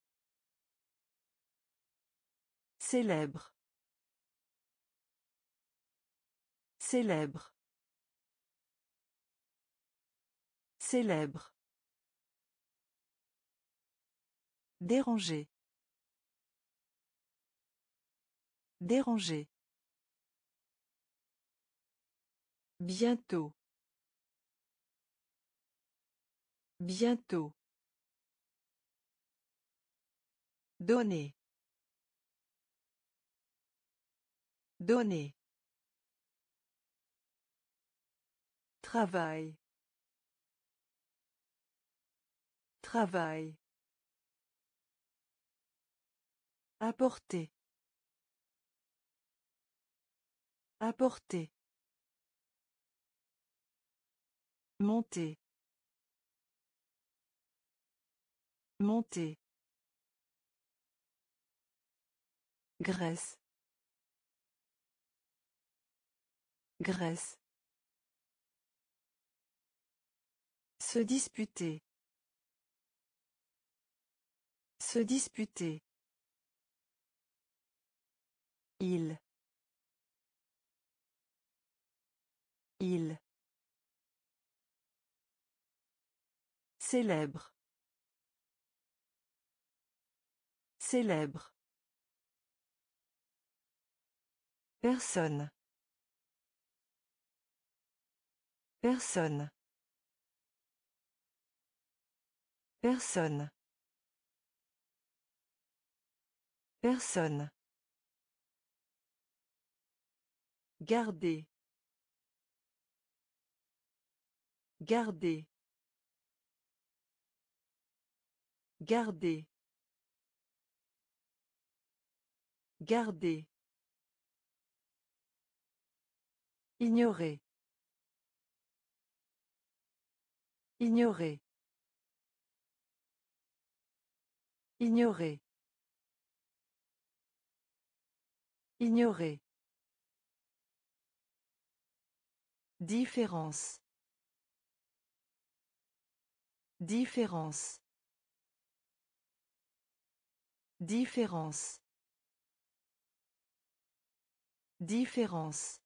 Célèbre. Célèbre. Célèbre. Déranger. Déranger. Bientôt. Bientôt. Donner. Donner. Travail. Travail. Apporter. Apporter. Monter. Monter. Graisse. Graisse. Se disputer. Se disputer. Il. Il. Célèbre. Célèbre. Personne. Personne. Personne. Personne. Garder. Garder. Garder. Garder. Ignorer. Ignorer. Ignorer. Ignorer. Différence. Différence. Différence. Différence.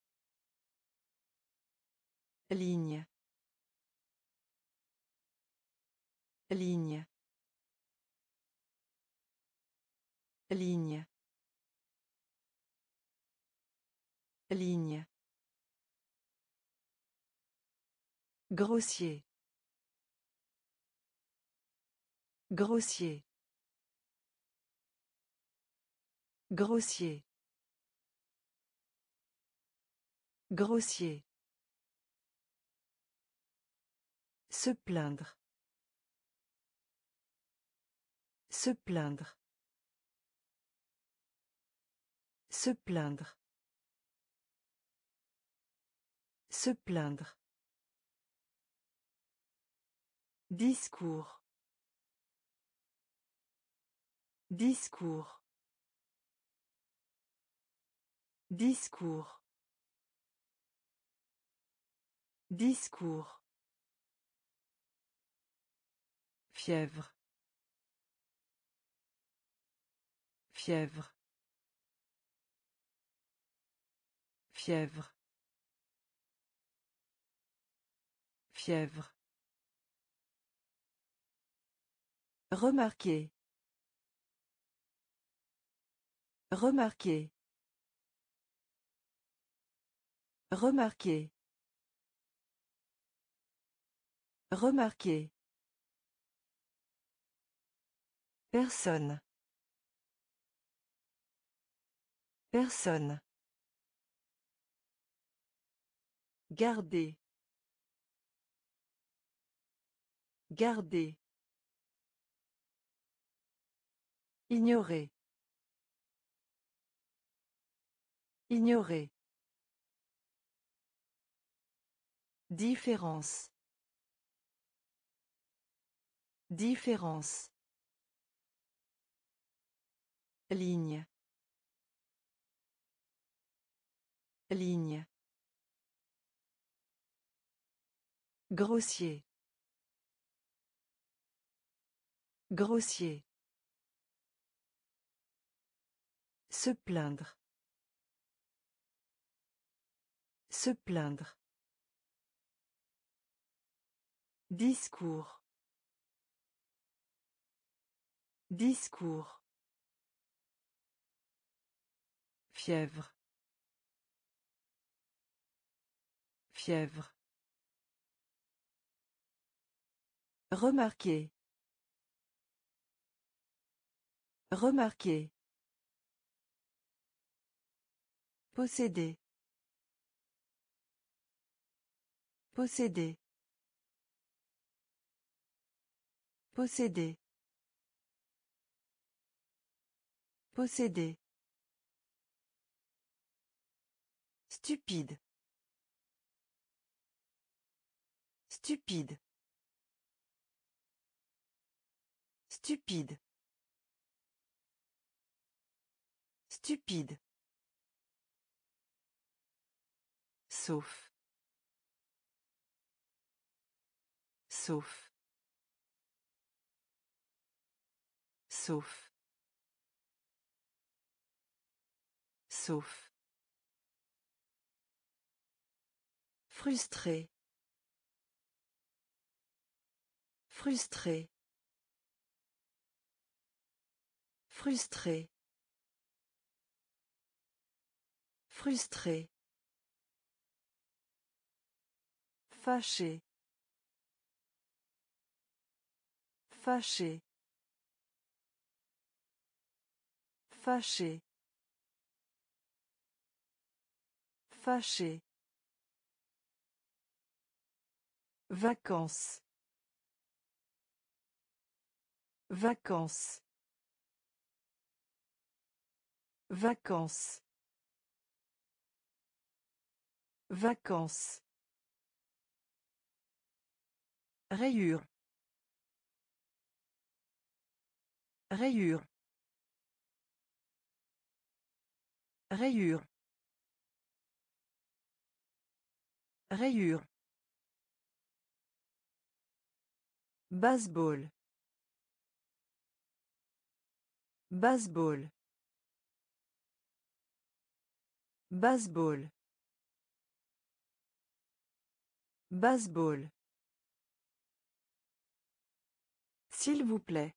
Ligne. Ligne. Ligne. Ligne. Grossier. Grossier. Grossier. Grossier. Se plaindre. Se plaindre. Se plaindre. Se plaindre. Discours. Discours. Discours. Discours. Fièvre. Fièvre. Fièvre. Fièvre. Remarquer. Remarquer. Remarquer. Remarquer. Personne. Personne. Garder. Garder. Ignorer. Ignorer. Différence. Différence. Ligne. Ligne. Grossier. Grossier. Se plaindre. Se plaindre. Discours. Discours. Fièvre. Fièvre. Remarquer. Remarquer. Posséder. Posséder. Posséder. Posséder. Stupide. Stupide. Stupide. Stupide. Sauf. Sauf. Sauf. Sauf. Frustré. Frustré. Frustré. Frustré. Fâché. Fâché. Fâché. Fâché. Vacances. Vacances. Vacances. Vacances. Rayure. Rayure. Rayure. Rayure. Baseball. Baseball. Baseball. Baseball. S'il vous plaît.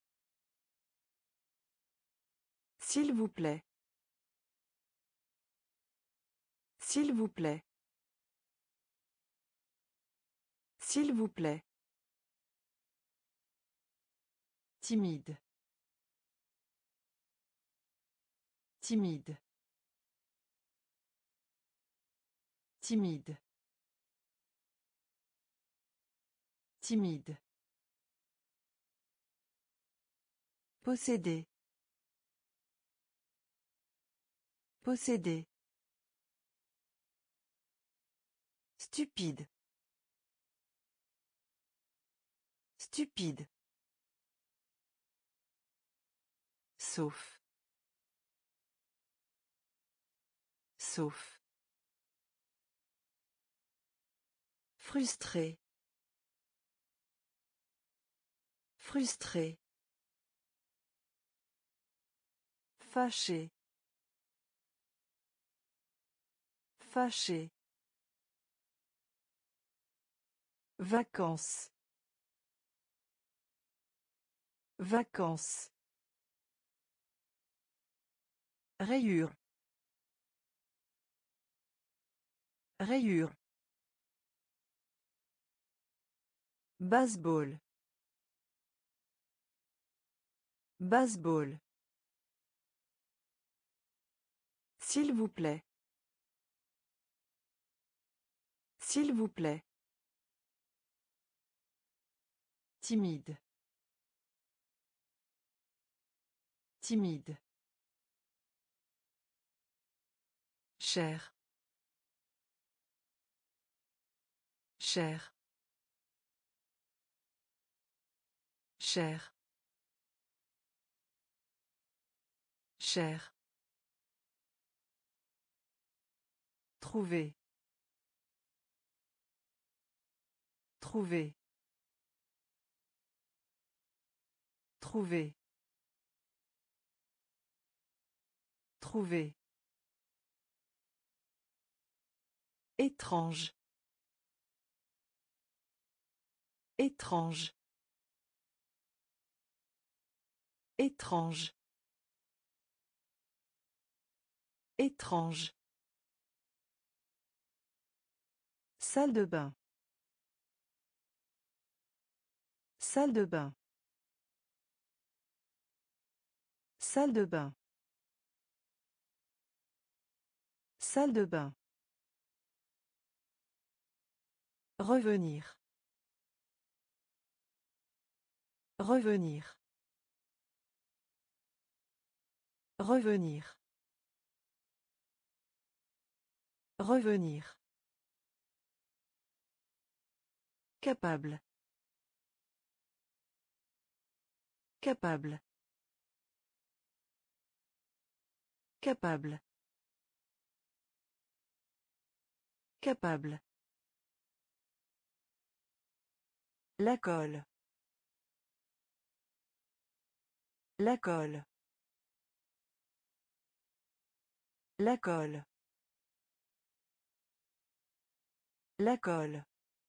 S'il vous plaît. S'il vous plaît. S'il vous plaît. Timide. Timide. Timide. Timide. Posséder. Posséder. Stupide. Stupide. Sauf. Sauf. Frustré. Frustré. Fâché. Fâché. Vacances. Vacances. Rayure. Rayure. Baseball. Baseball. S'il vous plaît. S'il vous plaît. Timide. Timide. Cher. Cher. Cher. Cher. Trouver. Trouver. Trouver. Trouver. Étrange. Étrange. Étrange. Étrange. Salle de bain. Salle de bain. Salle de bain. Salle de bain. Revenir. Revenir. Revenir. Revenir. Capable. Capable. Capable. Capable. La colle. La colle. La colle. La colle.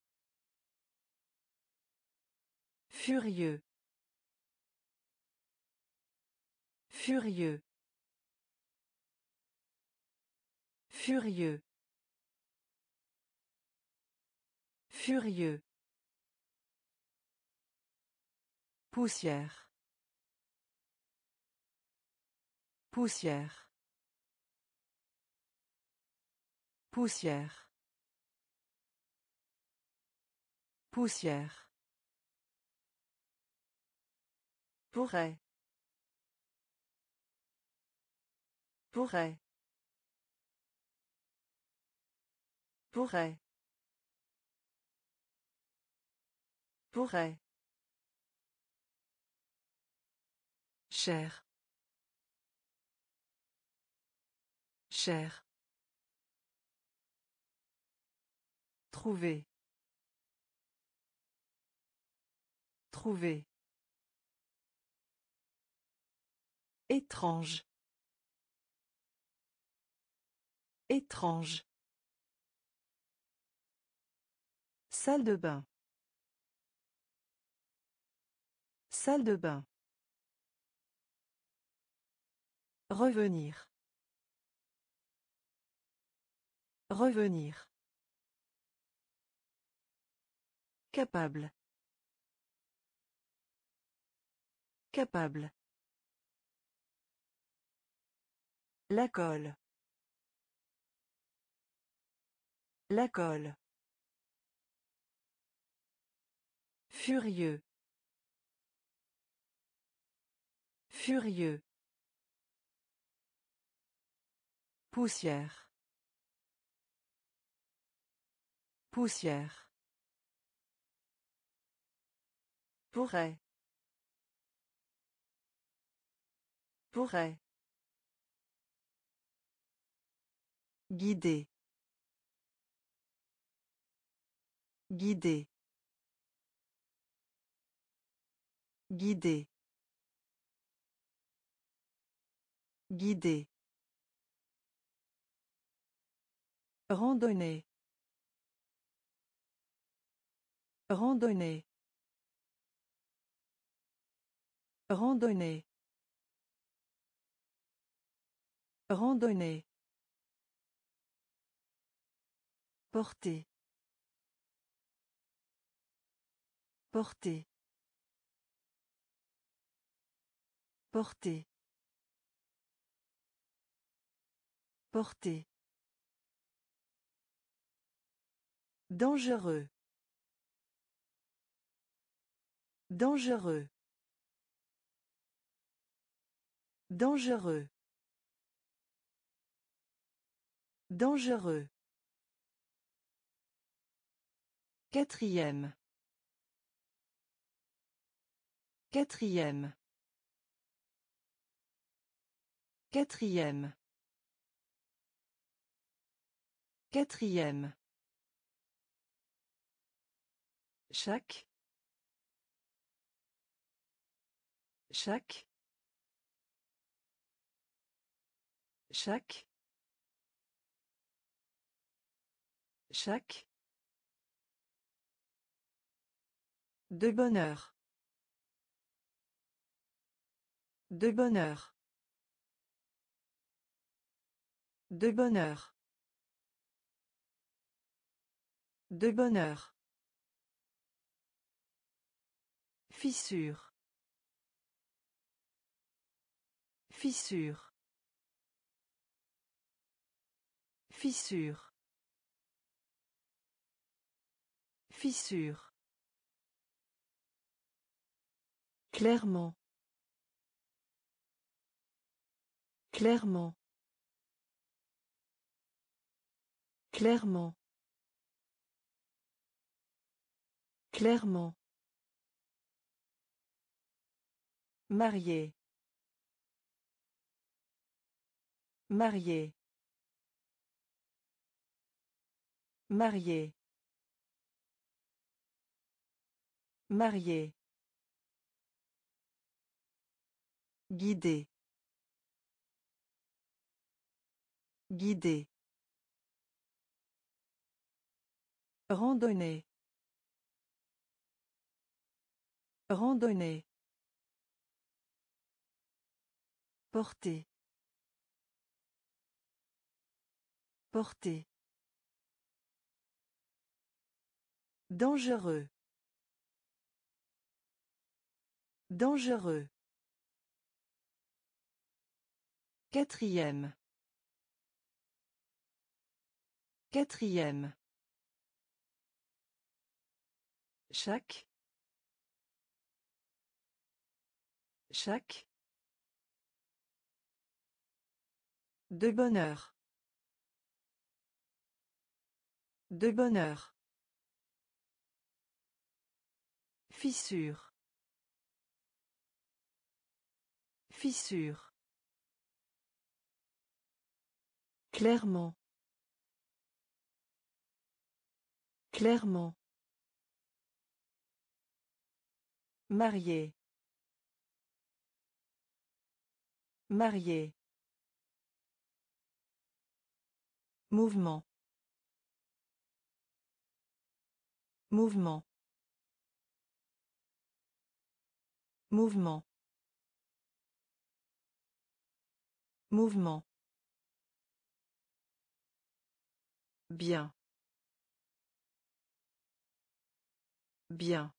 Furieux. Furieux. Furieux. Furieux. Poussière. Poussière. Poussière. Poussière. Pourrait. Pourrait. Pourrait. Pourrait. Cher. Cher. Trouver. Trouver. Étrange. Étrange. Salle de bain. Salle de bain. Revenir. Revenir. Capable. Capable. La colle. La colle. Furieux. Furieux. Poussière. Poussière. Pourrait. Pourrait. Guider. Guider. Guider. Guider. Randonnée. Randonnée. Randonnée. Randonnée. Porter. Porter. Porter. Porter. Dangereux. Dangereux. Dangereux. Dangereux. Quatrième. Quatrième. Quatrième. Quatrième. Chaque. Chaque. Chaque. Chaque. De bonheur. De bonheur. De bonheur. De bonheur. Fissure. Fissure. Fissure. Fissure. Clairement. Clairement. Clairement. Clairement. Marié. Marié. Marié. Marié. Guider. Guider. Randonnée. Randonnée. Porter. Porter. Dangereux. Dangereux. Quatrième. Quatrième. Chaque. Chaque. De bonheur. De bonheur. Fissure. Fissure. Clairement. Clairement. Marié. Marié. Mouvement. Mouvement. Mouvement. Mouvement. Bien. Bien.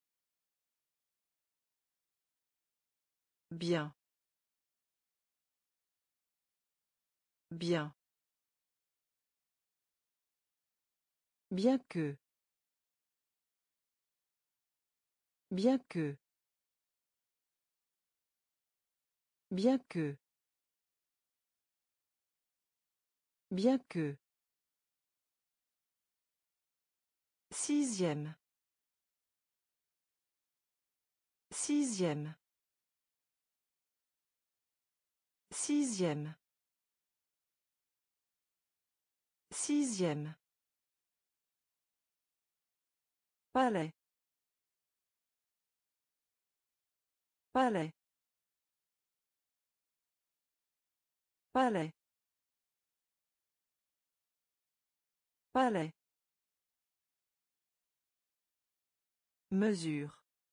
Bien. Bien. Bien que. Bien que. Bien que. Bien que. Sixième. Sixième. Sixième. Sixième. Palais. Palais. Palais. Palais. Mesure.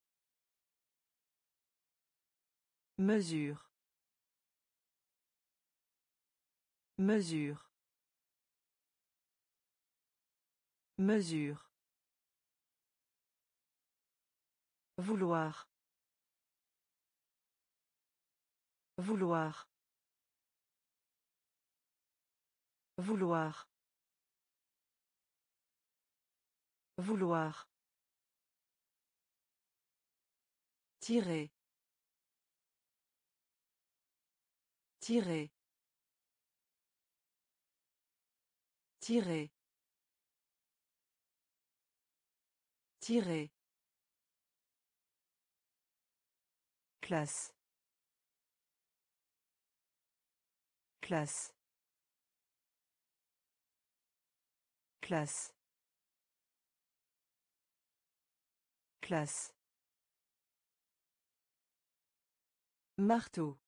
Mesure. Mesure. Mesure. Vouloir. Vouloir. Vouloir. Vouloir. Tirer. Tirer. Tirer. Tirer. Classe. Classe. Classe. Classe. Marteau.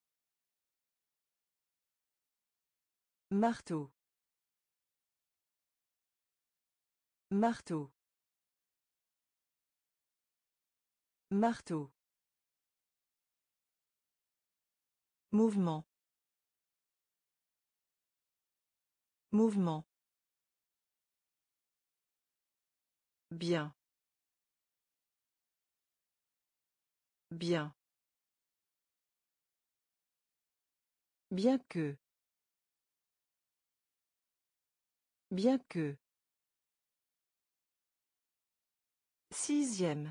Marteau. Marteau. Marteau. Mouvement. Mouvement. Bien. Bien. Bien que. Bien que. Sixième.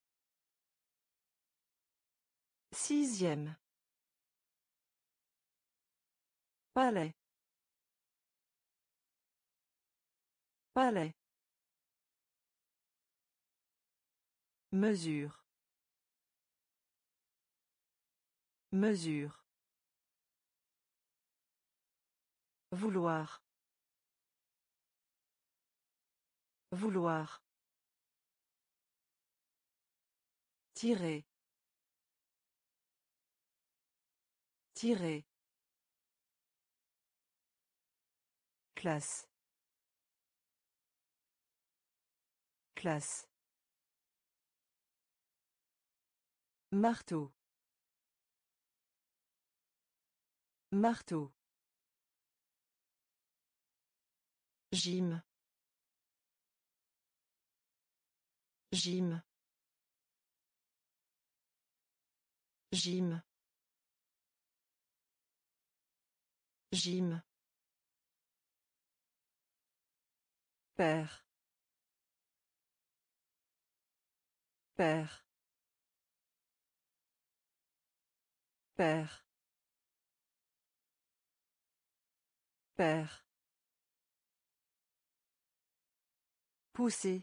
Sixième. Palais. Palais. Mesure. Mesure. Vouloir. Vouloir. Tirer. Tirer. Classe. Classe. Marteau. Marteau. Gym. Gym. Gym. Gym. Père. Père. Père. Père. Pousser.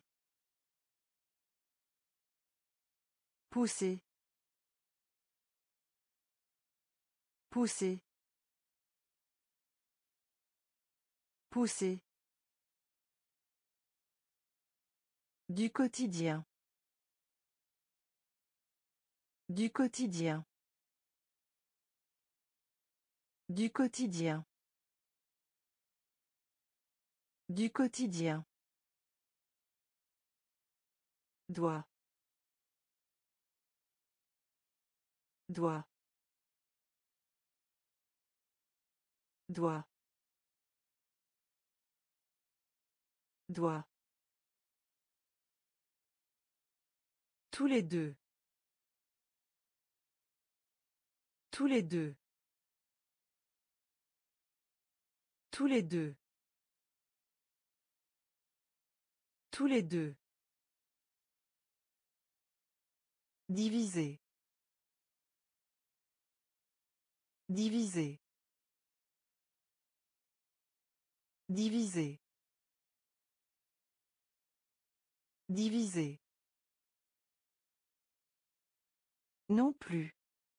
Pousser. Pousser. Pousser. Du quotidien. Du quotidien. Du quotidien. Du quotidien. Doigt. Doigt. Doigt. Doigt. Tous les deux. Tous les deux. Tous les deux. Tous les deux. Diviser. Diviser. Diviser. Diviser. Non plus.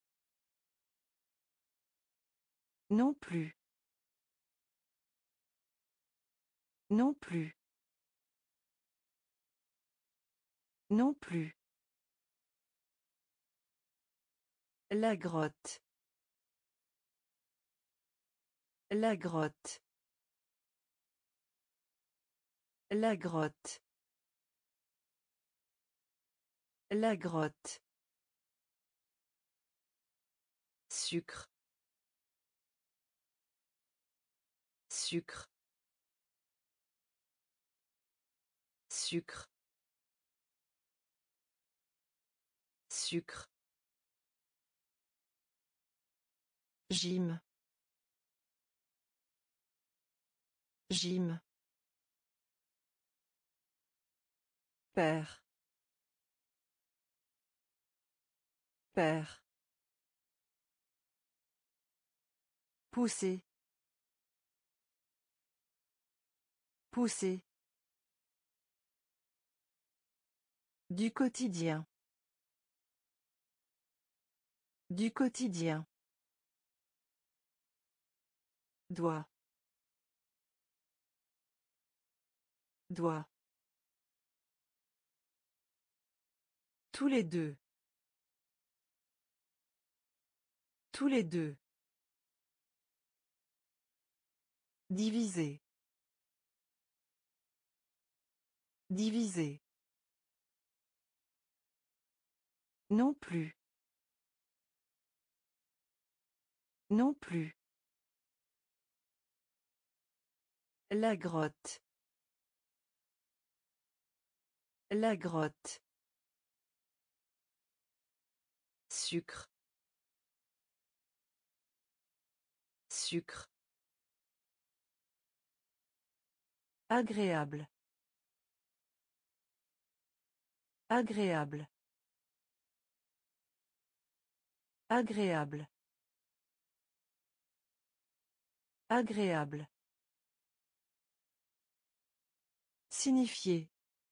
Non plus. Non plus. Non plus. La grotte. La grotte. La grotte. La grotte. Sucre. Sucre. Sucre. Sucre. Gym. Gym. Père. Père. Pousser. Pousser. Du quotidien. Du quotidien. Doigt. Doigt. Tous les deux. Tous les deux. Diviser. Diviser. Non plus. Non plus. La grotte. La grotte. Sucre. Sucre. Agréable. Agréable. Agréable. Agréable. Signifier.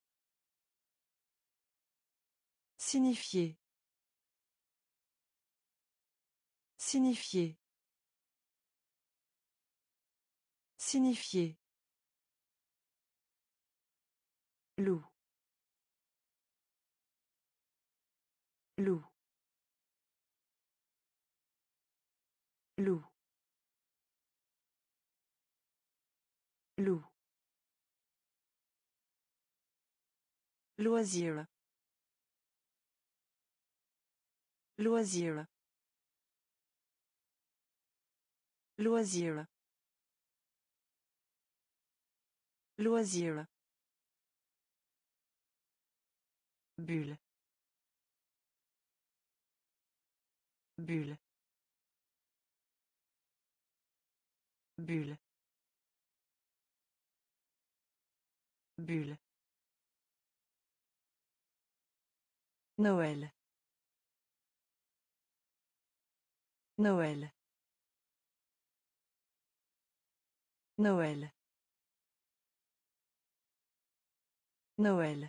Signifier. Signifier. Signifier. Loup. Loup. Loup. Loup. Loisir. Loisir. Loisir. Loisir. Bulle. Bulle. Bulle. Bulle. Noël. Noël. Noël. Noël.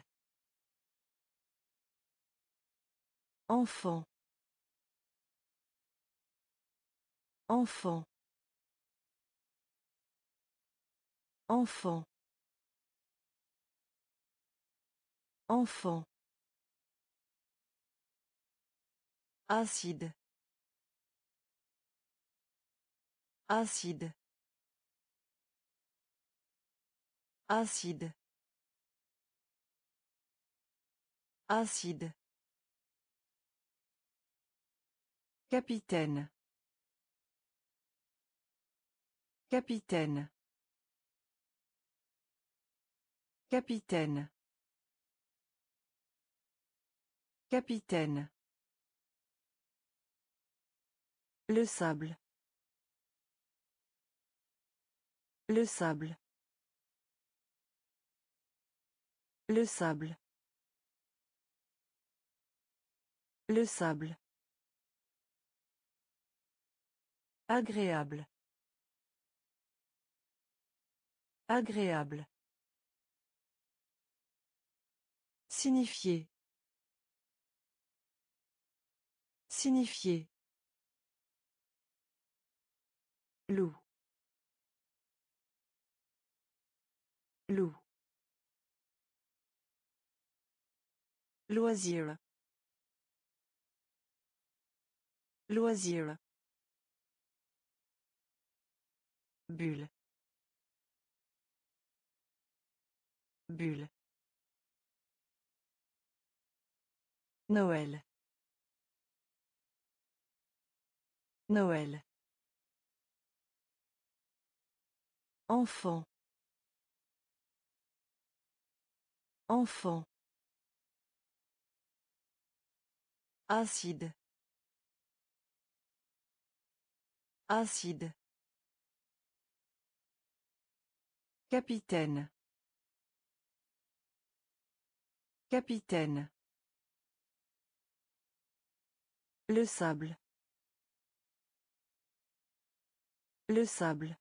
Enfant. Enfant. Enfant. Enfant. Acide. Acide. Acide. Acide. Capitaine. Capitaine. Capitaine. Capitaine. Le sable. Le sable. Le sable. Le sable. Agréable. Agréable. Signifier. Signifier. Loup. Loup. Loisir. Loisir. Bulle. Bulle. Noël. Noël. Enfant. Enfant. Acide. Acide. Capitaine. Capitaine. Le sable. Le sable.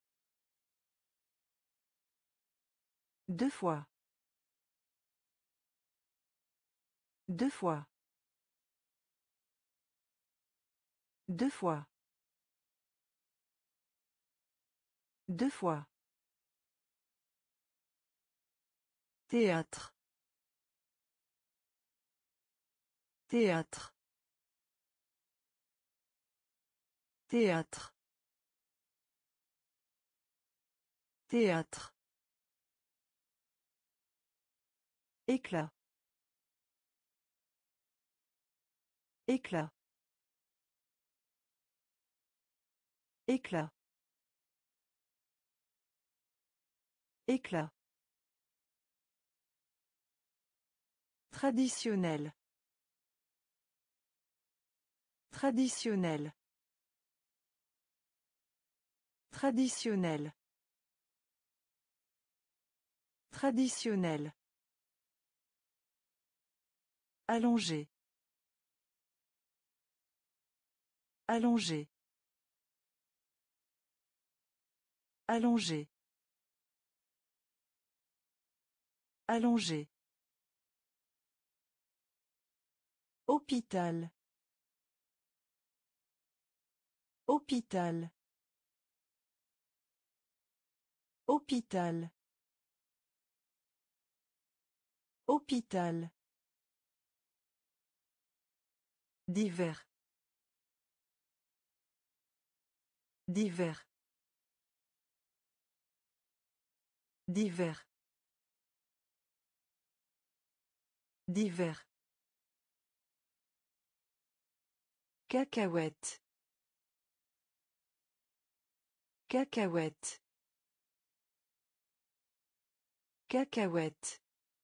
Deux fois. Deux fois. Deux fois. Deux fois. Théâtre. Théâtre. Théâtre. Théâtre. Éclat. Éclat. Éclat. Éclat. Traditionnel. Traditionnel. Traditionnel. Traditionnel. Allongé. Allongé. Allongé. Allongé. Hôpital. Hôpital. Hôpital. Hôpital. Divers. Divers. Divers. Divers. Cacahuète. Cacahuète. Cacahuète.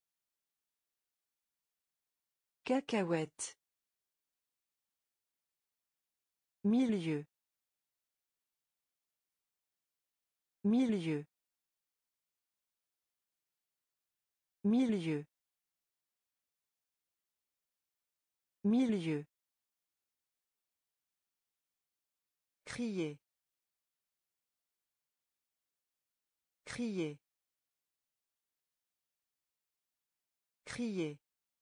Cacahuète. Milieu. Milieu. Milieu. Milieu. Crier. Crier. Crier.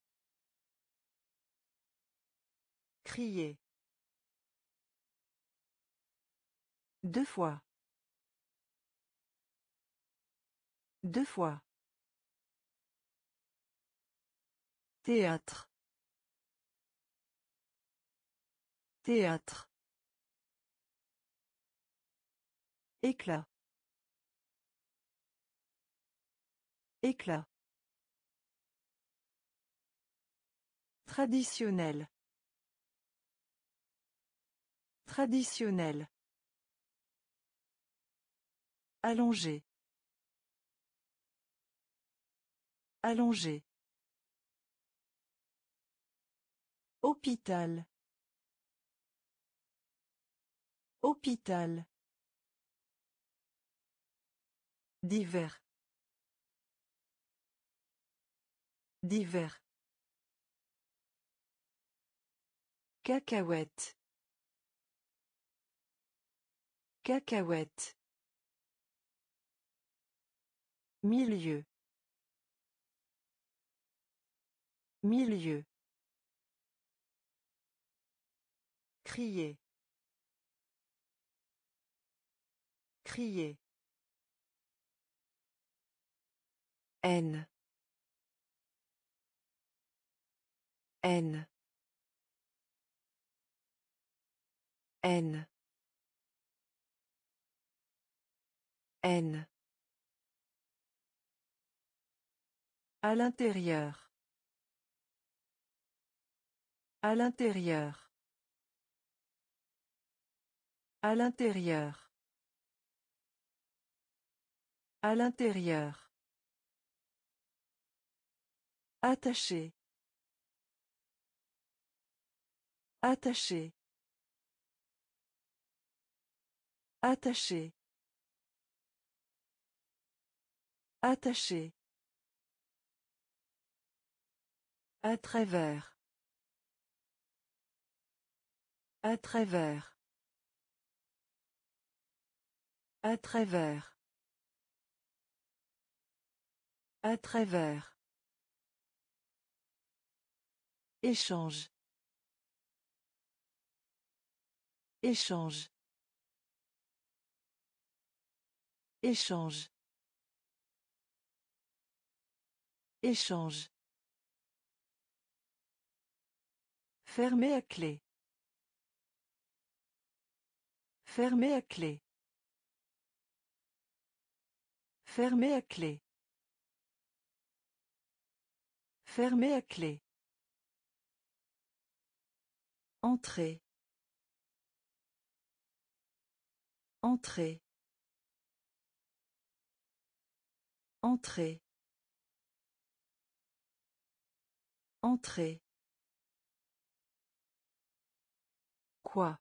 Crier. Deux fois. Deux fois. Théâtre. Théâtre. Éclat. Éclat. Traditionnel. Traditionnel. Allongé. Allongé. Hôpital. Hôpital. Divers. Divers. Cacahuète. Cacahuète. Milieu. Milieu. Crier. Crier. Haine. Haine. Haine. Haine. À l'intérieur. À l'intérieur. À l'intérieur. À l'intérieur. Attaché. Attaché. Attaché. Attaché. À travers. À travers. À travers. À travers. Échange. Échange. Échange. Échange. Fermé à clé. Fermé à clé. Fermé à clé. Fermé à clé. Entrée. Entrée. Entrée. Entrée. Quoi?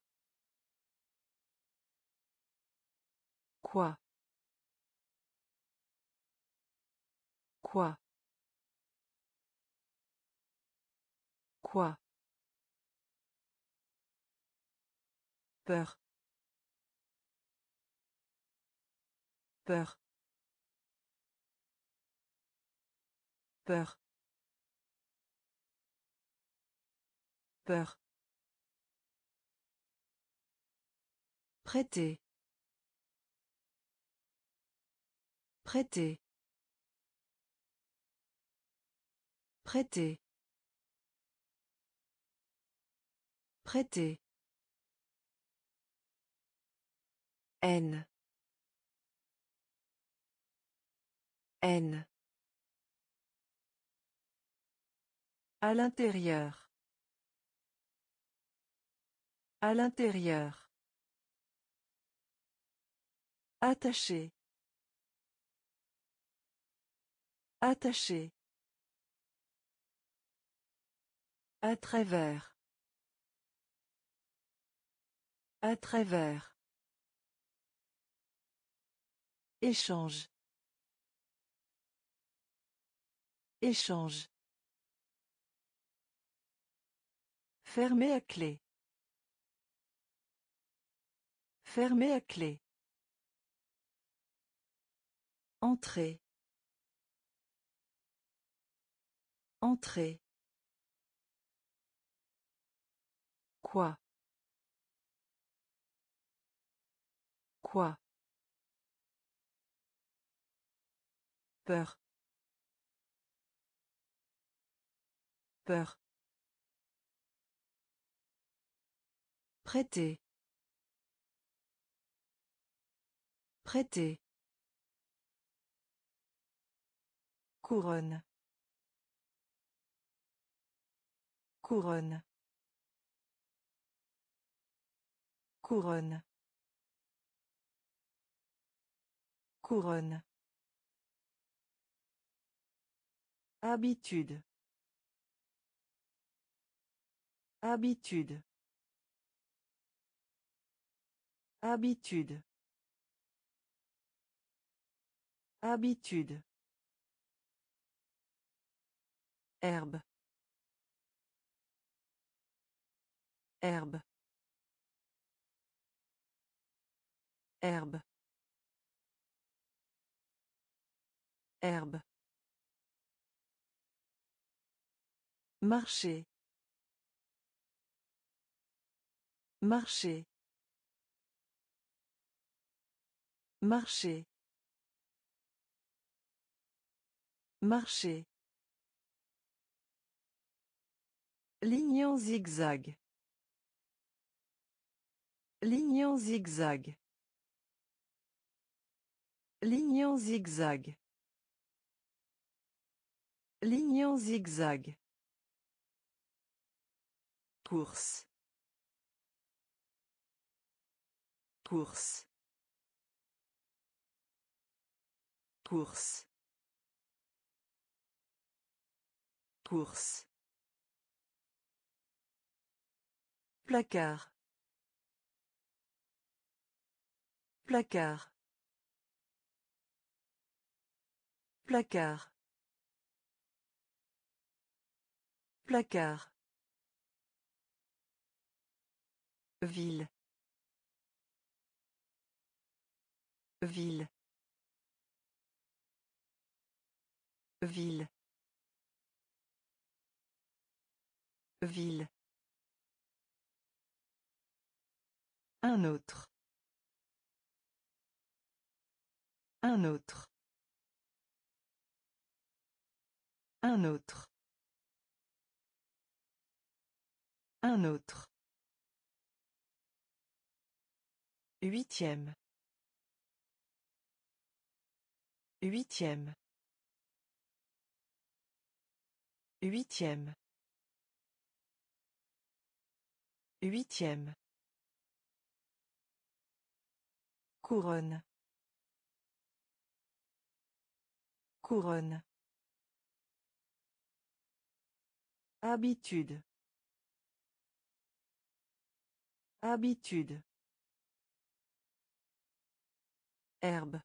Quoi? Quoi? Quoi? Peur. Peur. Peur. Peur. Prêter. Prêter. Prêter. Prêter. Haine. Haine. À l'intérieur. À l'intérieur. Attaché. Attaché. À travers. À travers. Échange. Échange. Fermé à clé. Fermé à clé. Entrée. Entrée. Quoi? Quoi? Peur. Peur. Prêter. Prêter. Couronne. Couronne. Couronne. Couronne. Habitude. Habitude. Habitude. Habitude. Herbe. Herbe. Herbe. Herbe. Marcher. Marcher. Marcher. Marcher. Ligne en zigzag. Ligne en zigzag. Ligne en zigzag. Ligne en zigzag. Course. Course. Course. Course. Placard. Placard. Placard. Placard. Ville. Ville. Ville. Ville. Un autre. Un autre. Un autre. Un autre. Huitième. Huitième. Huitième. Huitième. Couronne. Couronne. Habitude. Habitude. Herbe.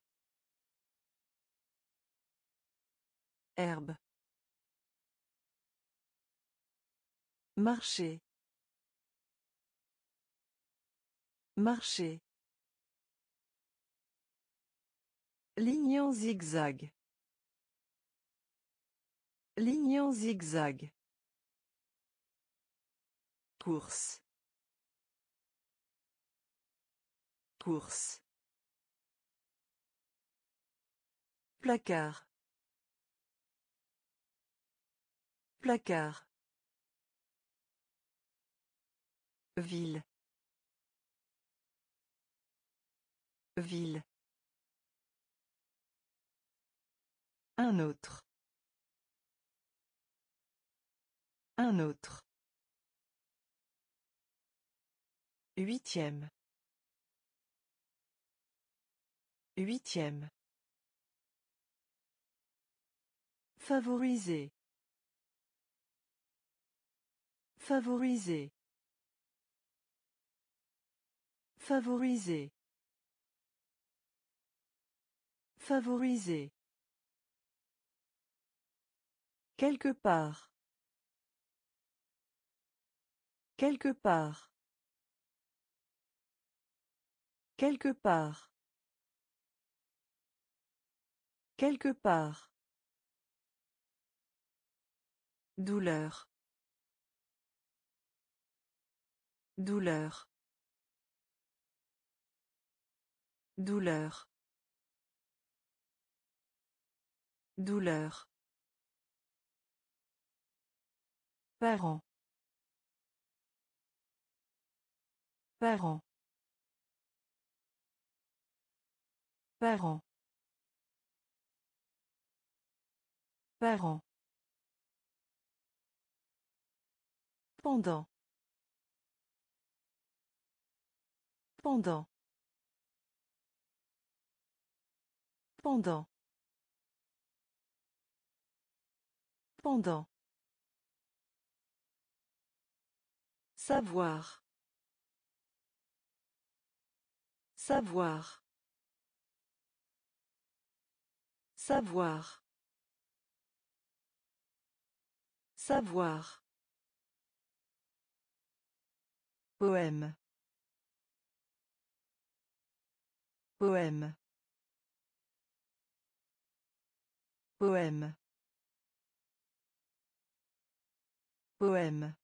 Herbe. Marcher. Marcher. Ligne en zigzag. Ligne en zigzag. Course. Course. Placard. Placard. Ville. Ville. Un autre. Un autre. Huitième. Huitième. Favoriser. Favoriser. Favoriser. Favoriser. Quelque part. Quelque part. Quelque part. Quelque part. Douleur. Douleur. Douleur. Douleur. Parent. Parent. Parent. Parent. Pendant. Pendant. Pendant. Pendant. Savoir. Savoir. Savoir. Savoir. Poème. Poème. Poème. Poème.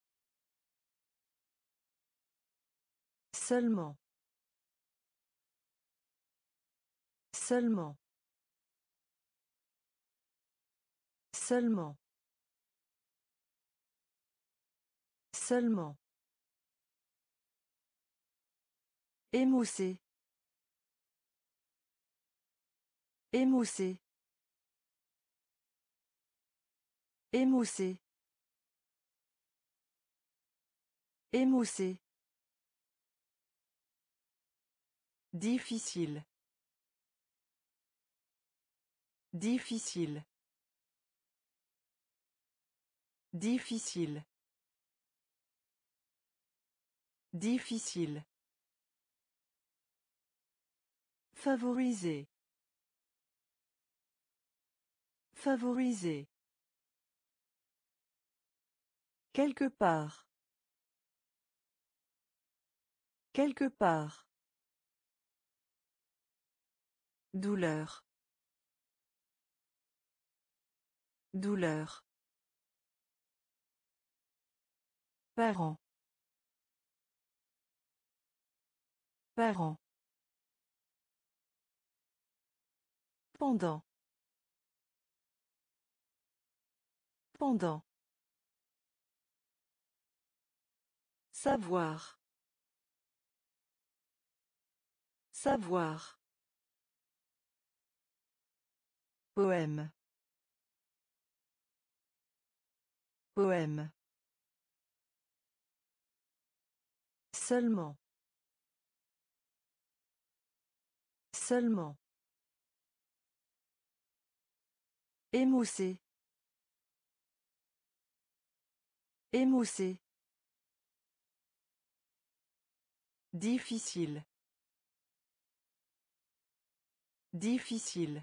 Seulement. Seulement. Seulement. Seulement. Émoussé. Émoussé. Émoussé. Émoussé. Difficile. Difficile. Difficile. Difficile. Favoriser. Favoriser. Quelque part. Quelque part. Douleur. Douleur. Parent. Parent. Pendant. Pendant. Savoir. Savoir. Poème. Poème. Seulement. Seulement. Émoussé. Émoussé. Difficile. Difficile.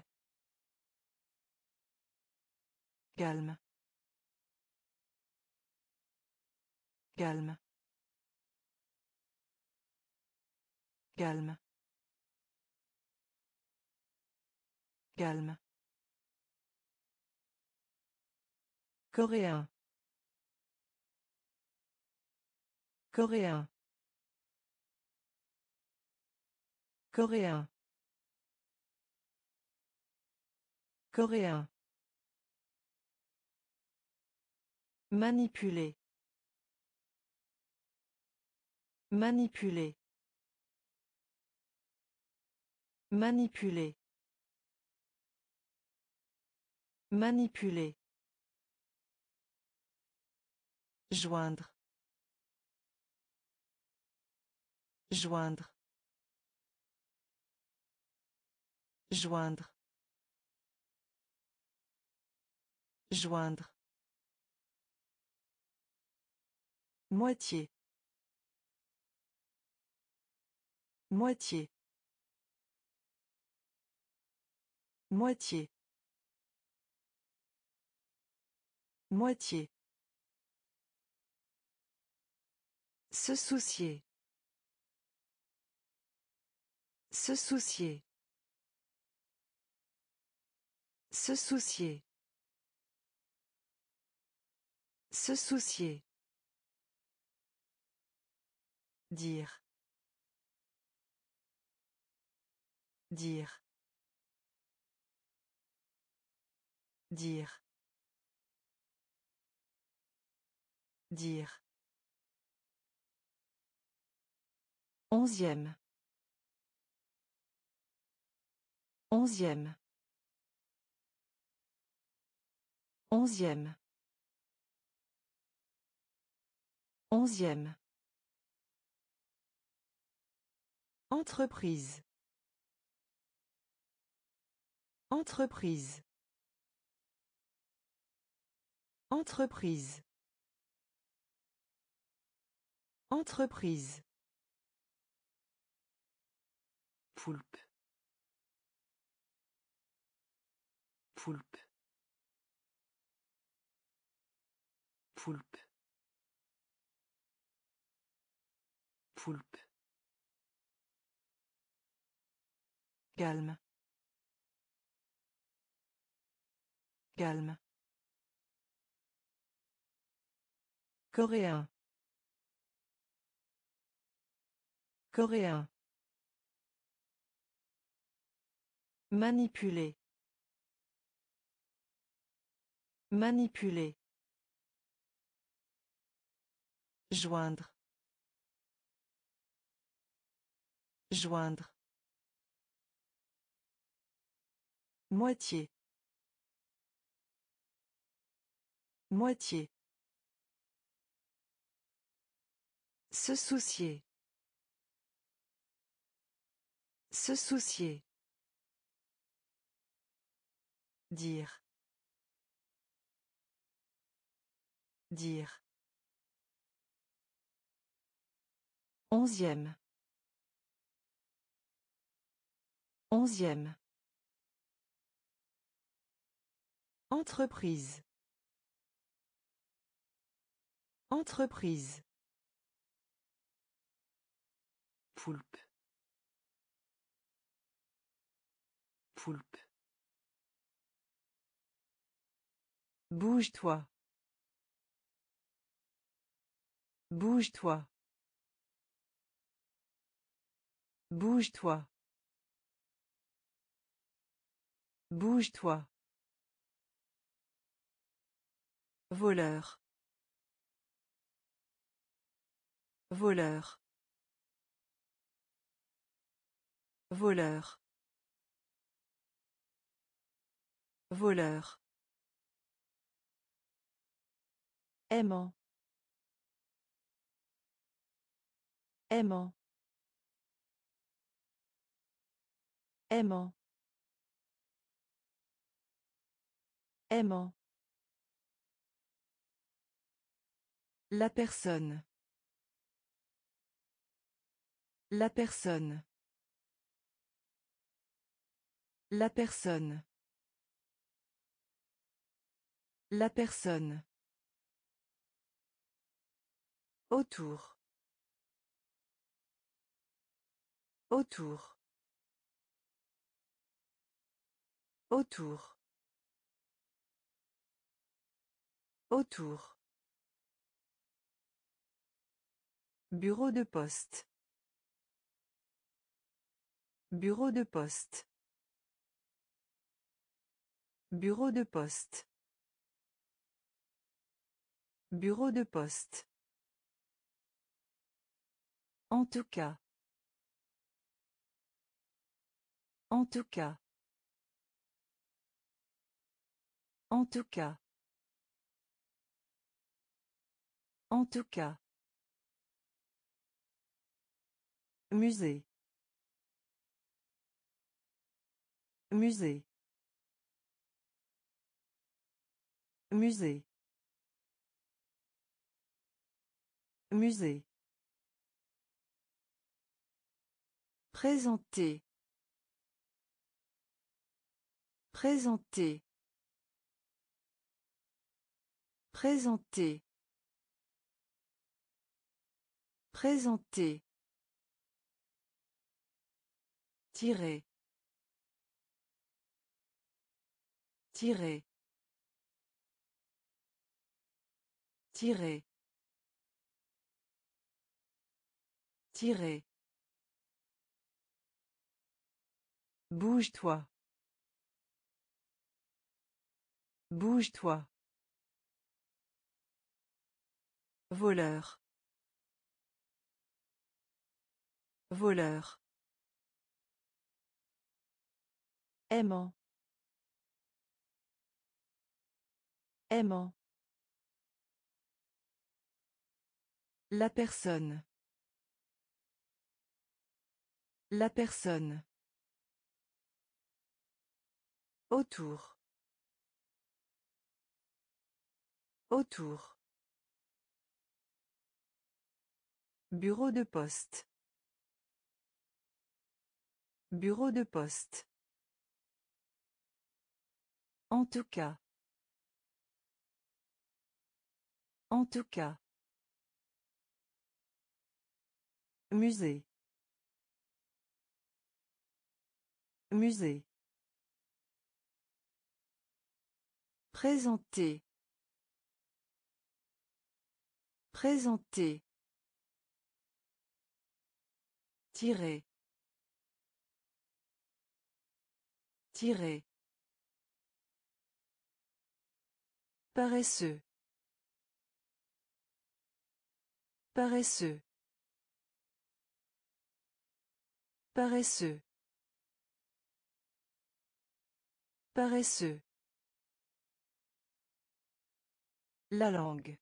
Calme. Calme. Calme. Calme. Coréen. Coréen. Coréen. Coréen. Manipuler. Manipuler. Manipuler. Manipuler. Joindre. Joindre. Joindre. Joindre. Moitié. Moitié. Moitié. Moitié. Se soucier. Se soucier. Se soucier. Se soucier. Dire. Dire. Dire. Dire. Onzième. Onzième. Onzième. Onzième. Entreprise. Entreprise. Entreprise. Entreprise. Poulpe. Poulpe. Poulpe. Poulpe. Calme. Calme. Coréen. Coréen. Manipuler. Manipuler. Joindre. Joindre. Moitié. Moitié. Se soucier. Se soucier. Dire. Dire. Onzième. Onzième. Entreprise. Entreprise. Poulpe. Poulpe. Bouge-toi. Bouge-toi. Bouge-toi. Bouge-toi. Voleur. Voleur. Voleur. Voleur. Aimant. Aimant. Aimant. Aimant. La personne. La personne. La personne. La personne. Autour. Autour. Autour. Autour. Bureau de poste. Bureau de poste. Bureau de poste. Bureau de poste. En tout cas. En tout cas. En tout cas. En tout cas. Musée. Musée. Musée. Musée. Présenter. Présenter. Présenter. Présenter. Tirer. Tirer. Tirer. Tirer. Bouge-toi. Bouge-toi. Voleur. Voleur. Aimant. Aimant. La personne. La personne. Autour. Autour. Bureau de poste. Bureau de poste. En tout cas. En tout cas. Musée. Musée. Présenter. Présenter. Tirer. Tirer. Paresseux. Paresseux. Paresseux. Paresseux. La langue.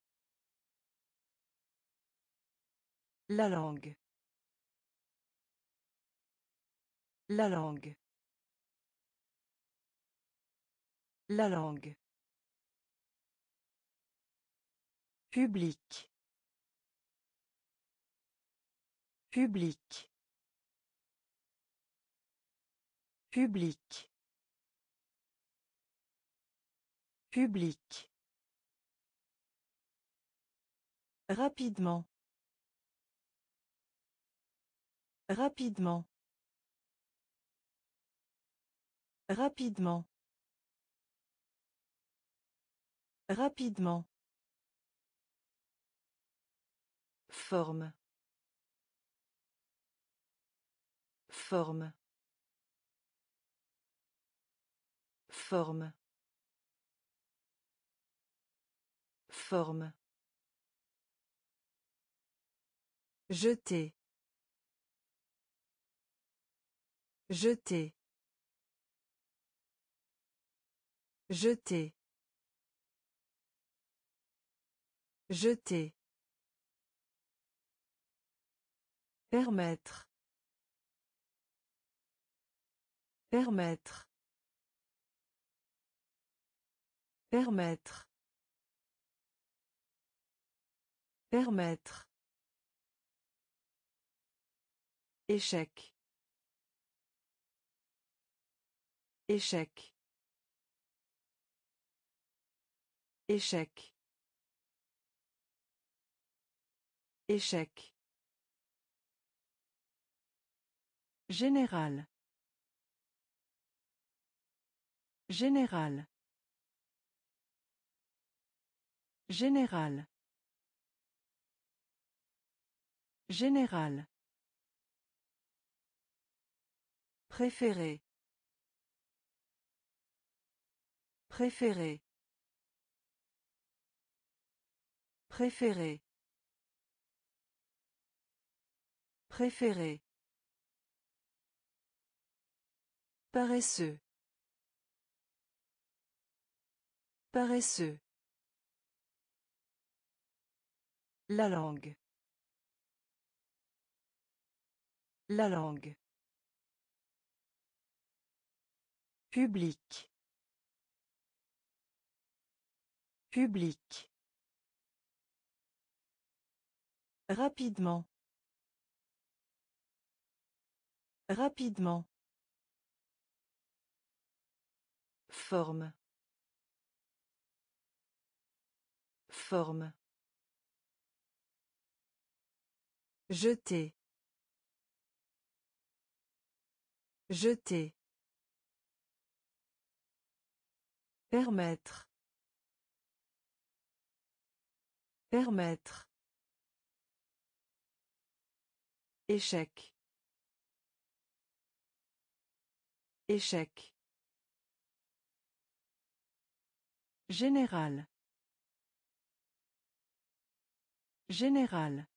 La langue. La langue. La langue. Public. Public. Public. Public. Rapidement. Rapidement. Rapidement. Rapidement. Forme. Forme. Forme. Forme. Jeter. Jeter. Jeter. Jeter. Permettre. Permettre. Permettre. Permettre. Échec. Échec. Échec. Échec. Général. Général. Général. Général. Préféré. Préféré. Préféré. Préféré. Paresseux. Paresseux. La langue. La langue. Public. Public. Rapidement. Rapidement. Forme. Forme. Jeter. Jeter. Permettre. Permettre. Échec. Échec. Général. Général.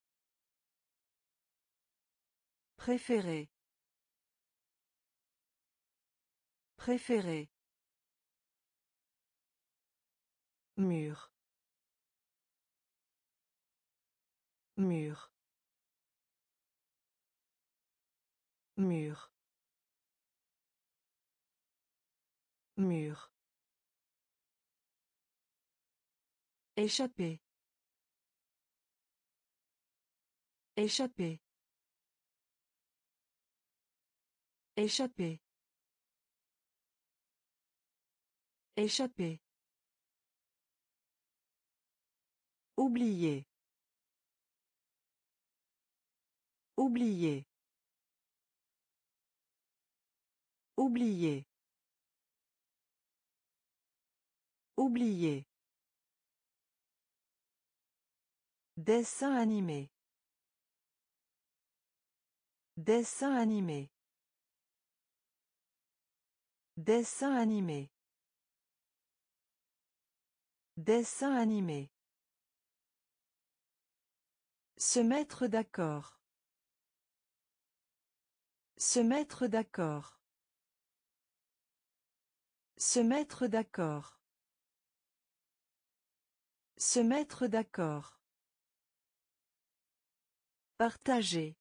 Préféré. Préféré. Mur. Mur. Mur. Mur. Échapper. Échapper. Échapper. Échapper. Oublier. Oublier. Oublier. Oublier. Dessin animé. Dessin animé. Dessin animé. Dessin animé. Se mettre d'accord. Se mettre d'accord. Se mettre d'accord. Se mettre d'accord. Partager.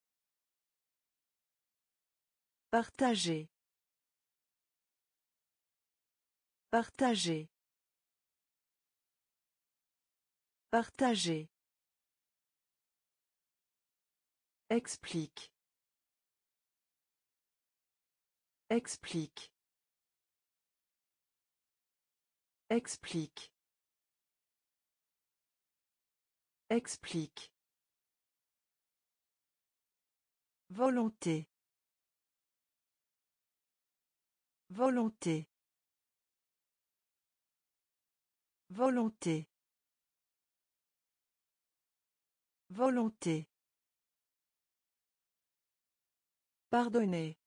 Partager. Partager. Partager. Explique. Explique. Explique. Explique. Volonté. Volonté. Volonté. Volonté. Pardonner.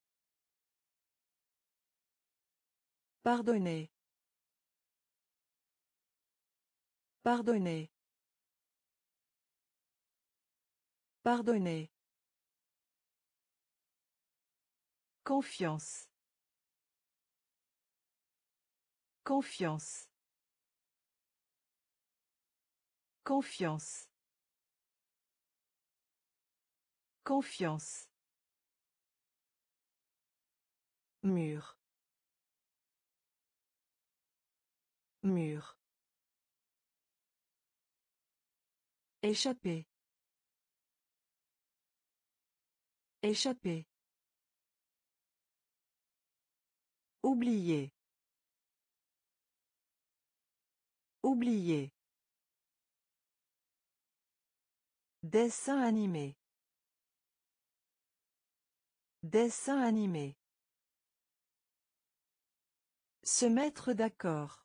Pardonner. Pardonner. Pardonner. Confiance. Confiance. Confiance. Confiance. Mur. Mur. Échapper. Échapper. Oublier. Oublier. Dessin animé. Dessin animé. Se mettre d'accord.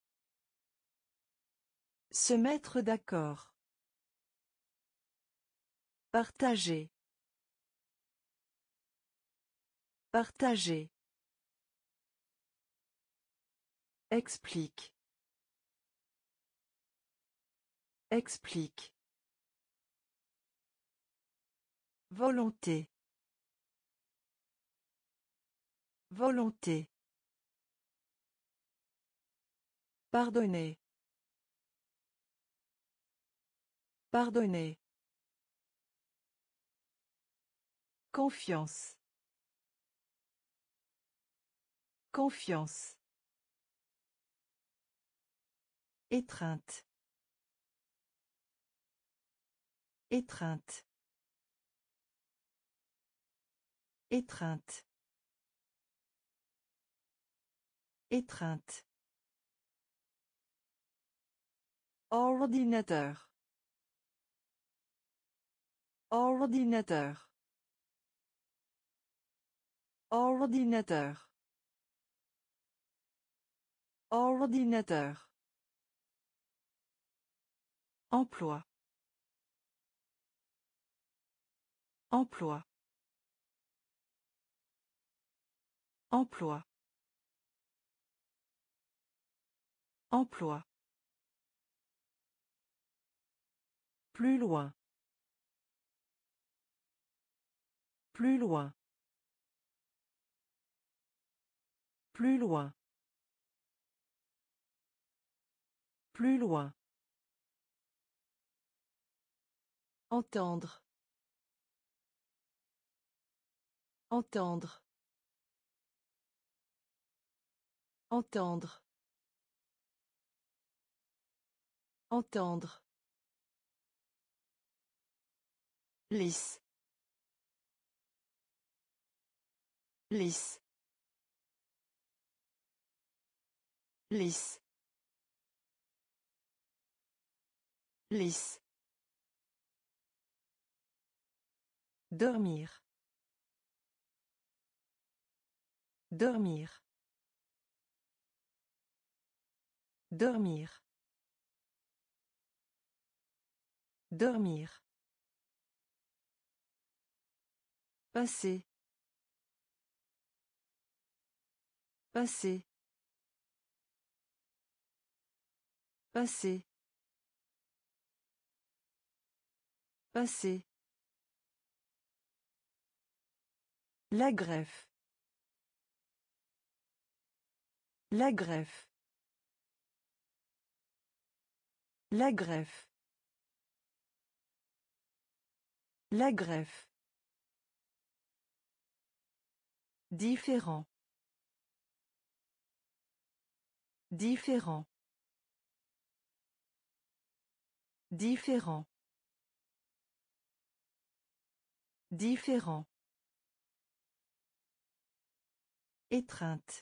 Se mettre d'accord. Partager. Partager. Explique. Explique. Volonté. Volonté. Pardonner. Pardonner. Confiance. Confiance. Étreinte. Étreinte. Étreinte. Étreinte. Ordinateur. Ordinateur. Ordinateur. Ordinateur. Emploi. Emploi. Emploi. Emploi. Plus loin. Plus loin. Plus loin. Plus loin. Entendre. Entendre. Entendre. Entendre. Lisse. Lisse. Lisse. Lisse. Dormir. Dormir. Dormir. Dormir. Passer. Passer. Passer. Passer. La greffe. La greffe. La greffe. La greffe. Différent. Différent. Différent. Différent. Étreinte.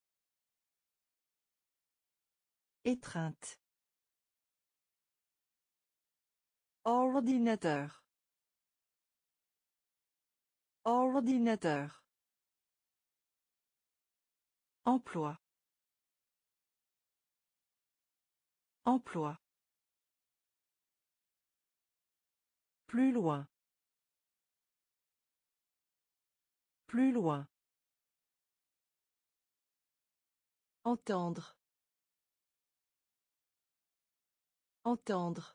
Étreinte. Ordinateur. Ordinateur. Emploi. Emploi. Plus loin. Plus loin. Entendre. Entendre.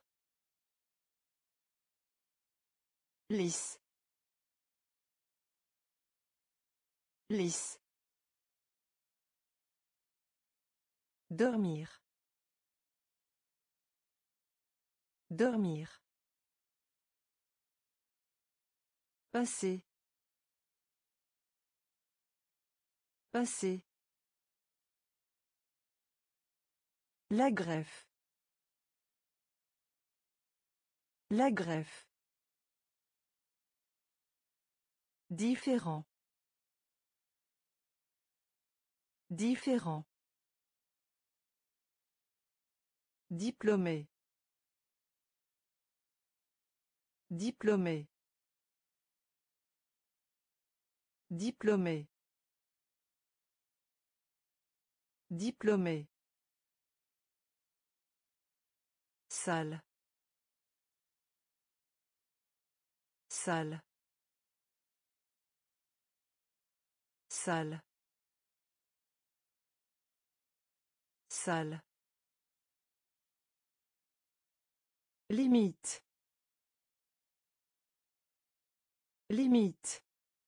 Lisse. Lisse. Dormir. Dormir. Passer. Passer. La greffe. La greffe. Différent. Différent. Diplômé. Diplômé. Diplômé. Diplômé. Salle. Salle. Salle. Salle. Limite. Limite.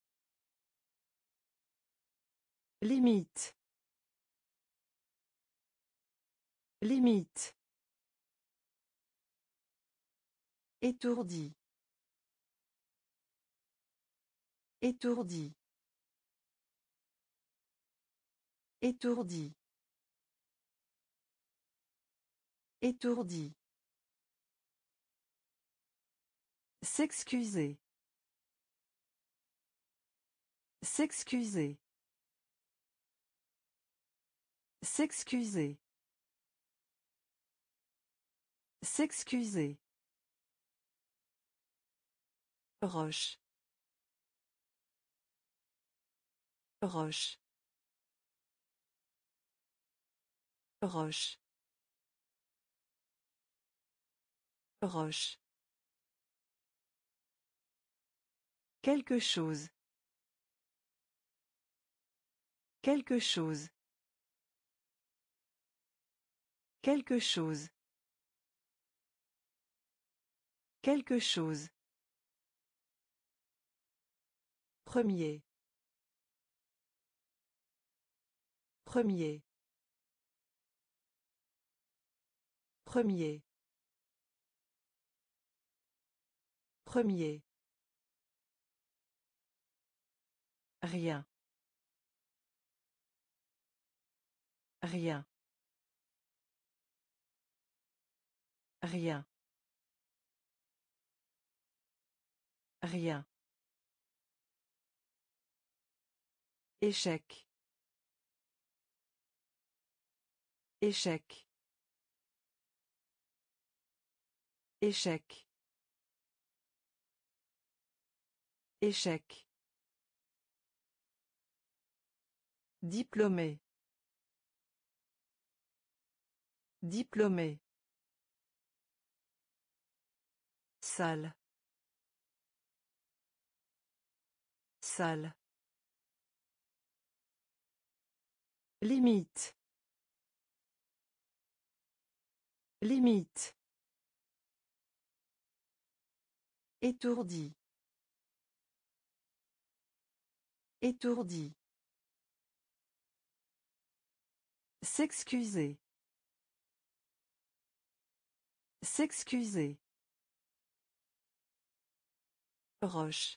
Limite. Limite. Étourdi. Étourdi. Étourdi. Étourdi. S'excuser. S'excuser. S'excuser. S'excuser. Roche. Roche. Roche. Roche. Quelque chose. Quelque chose. Quelque chose. Quelque chose. Premier. Premier. Premier. Premier. Rien. Rien. Rien. Rien. Échec. Échec. Échec. Échec. Diplômé. Diplômé. Salle. Salle. Limite. Limite. Étourdi. Étourdi. S'excuser. S'excuser. Roche.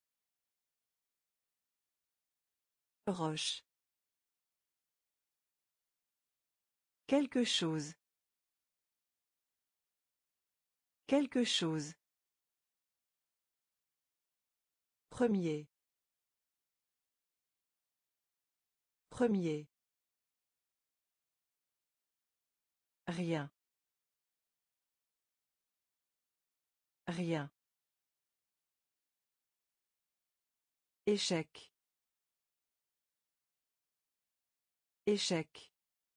Roche. Quelque chose. Quelque chose. Premier. Premier. Rien. Rien. Échec. Échec.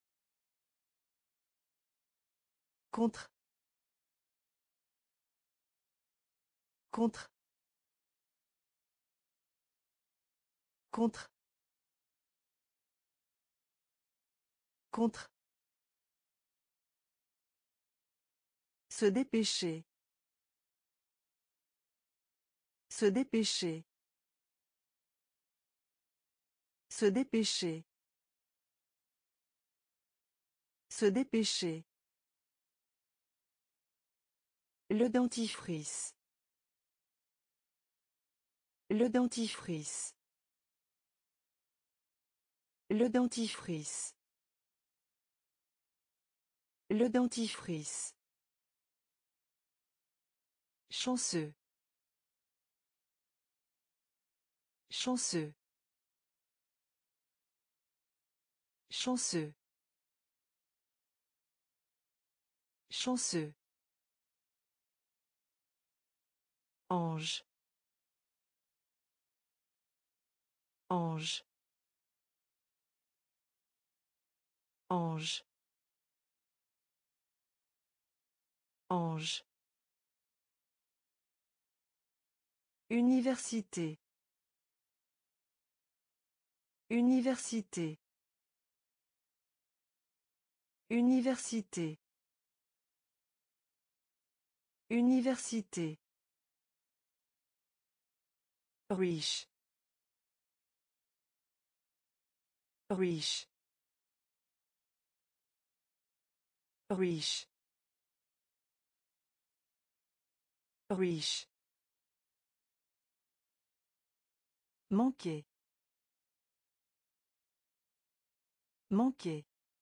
Contre. Contre. Contre. Contre. Se dépêcher. Se dépêcher. Se dépêcher. Se dépêcher. Le dentifrice. Le dentifrice. Le dentifrice. Le dentifrice. Chanceux. Chanceux. Chanceux. Chanceux. Ange. Ange. Ange. Ange. Université. Université. Université. Université. Riche. Riche. Riche. Riche. Manquer. Manquer.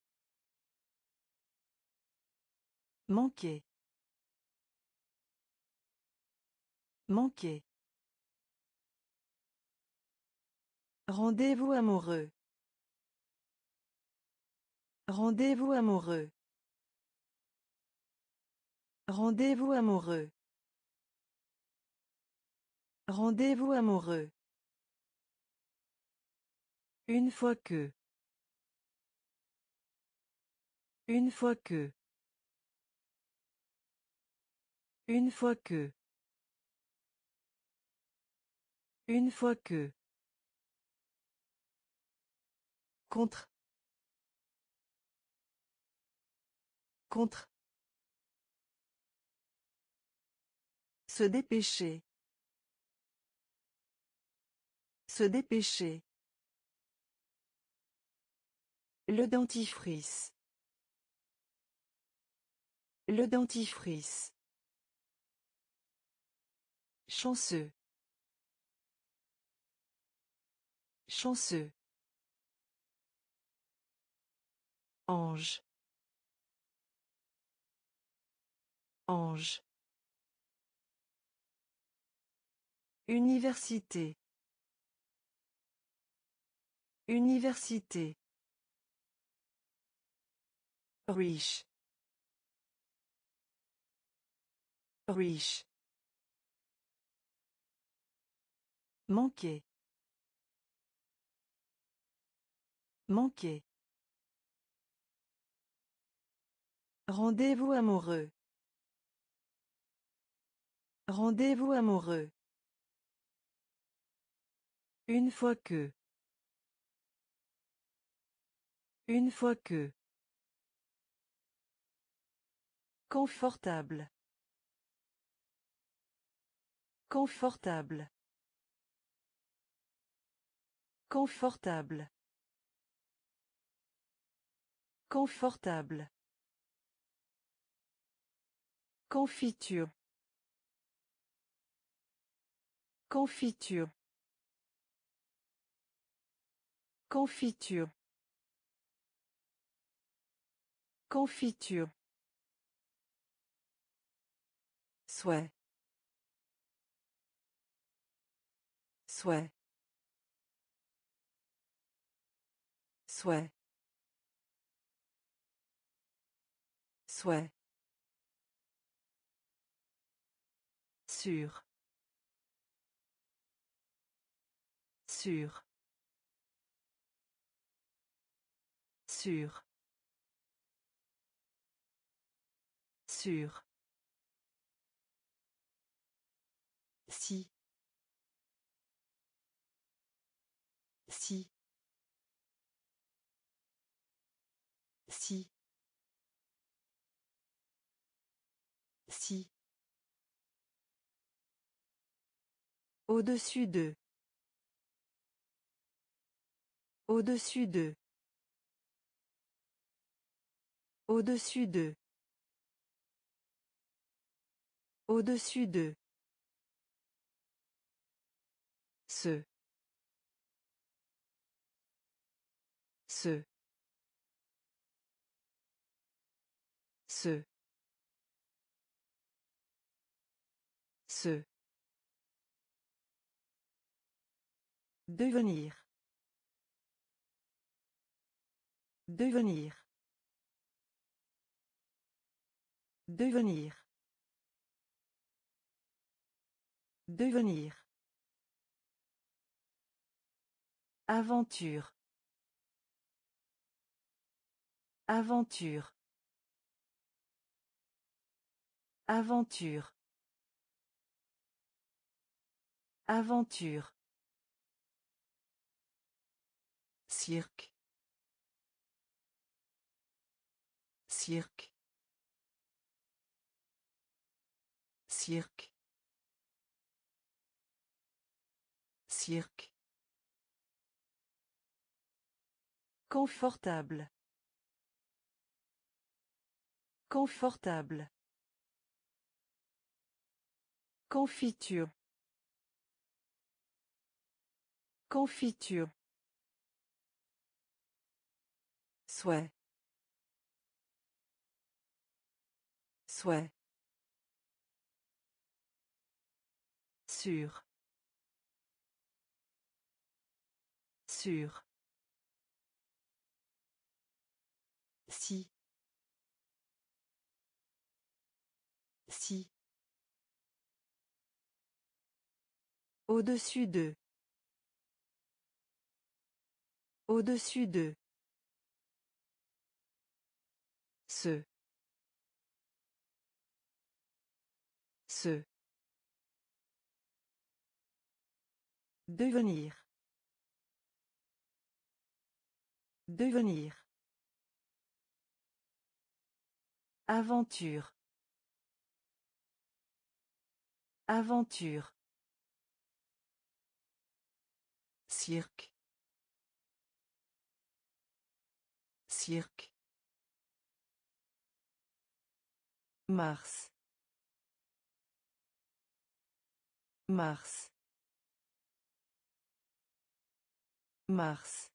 Manquer. Manquer. Rendez-vous amoureux. Rendez-vous amoureux. Rendez-vous amoureux. Rendez-vous amoureux. Une fois que. Une fois que. Une fois que. Une fois que. Contre. Contre. Se dépêcher. Se dépêcher. Le dentifrice. Le dentifrice. Chanceux. Chanceux. Ange. Ange. Université. Université. Riche. Riche. Manquer. Manquer. Rendez-vous amoureux. Rendez-vous amoureux. Une fois que. Une fois que. Confortable. Confortable. Confortable. Confortable. Confiture. Confiture. Confiture. Confiture. Souhait. Souhait. Souhait. Souhait. Sûr. Sûr. Sûr. Sûr. Si. Si. Si. Si. Au-dessus d'eux. Au-dessus d'eux. Au-dessus d'eux. Au-dessus d'eux. Ce. Ce. Ce. Ce. Devenir. Devenir. Devenir. Devenir. Aventure. Aventure. Aventure. Aventure. Cirque. Cirque. Cirque. Cirque. Confortable. Confortable. Confiture. Confiture. Souhait. Souhait. Sûr. Sûr. Si. Si. Au-dessus d'eux. Au-dessus d'eux. Ce. Ce. Devenir. Devenir. Aventure. Aventure. Cirque. Cirque. Mars. Mars. Mars.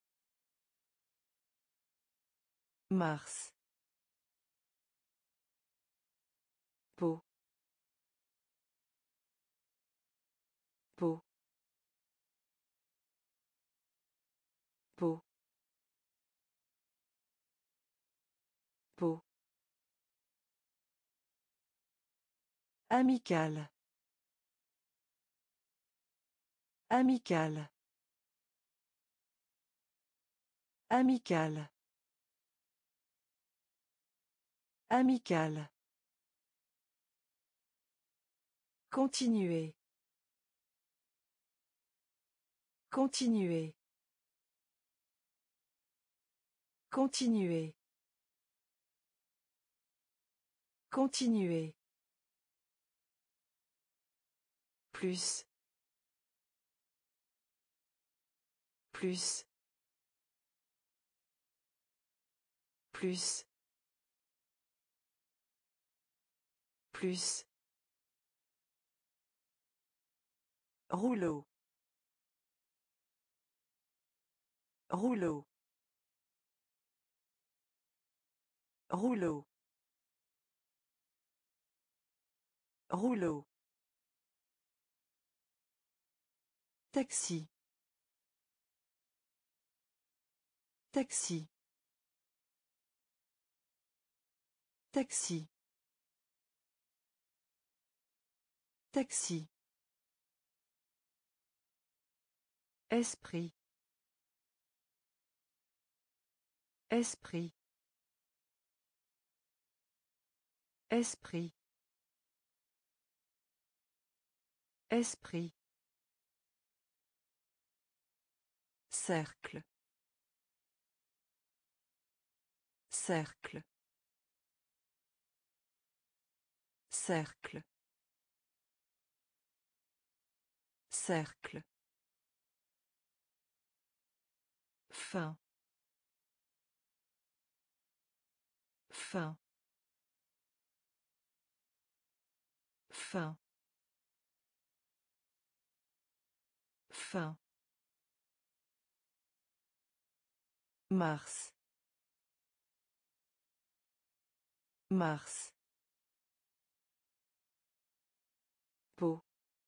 Mars. Peau. Peau. Peau. Peau. Amical. Amical. Amical. Amical. Continuer. Continuer. Continuer. Continuer. Plus. Plus. Plus. Plus. Rouleau. Rouleau. Rouleau. Rouleau. Taxi. Taxi. Taxi. Taxi. Esprit. Esprit. Esprit. Esprit. Cercle. Cercle. Cercle. Cercle. Fin. Fin. Fin. Fin. Mars. Mars. Peau.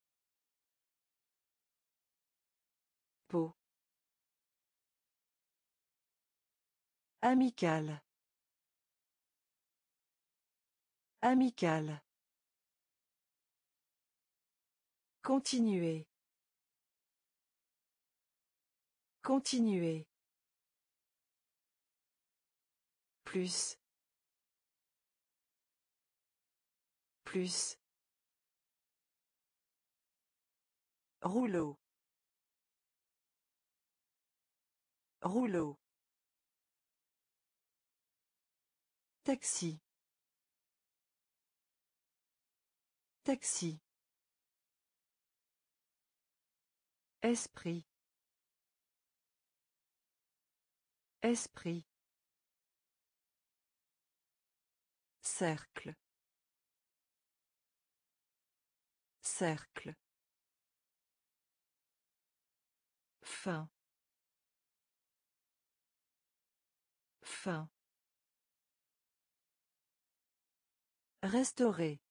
Peau. Amical. Amical. Continuer. Continuer. Plus. Plus. Rouleau. Rouleau. Taxi. Taxi. Esprit. Esprit. Cercle. Cercle. Fin. Fin. Restaurer.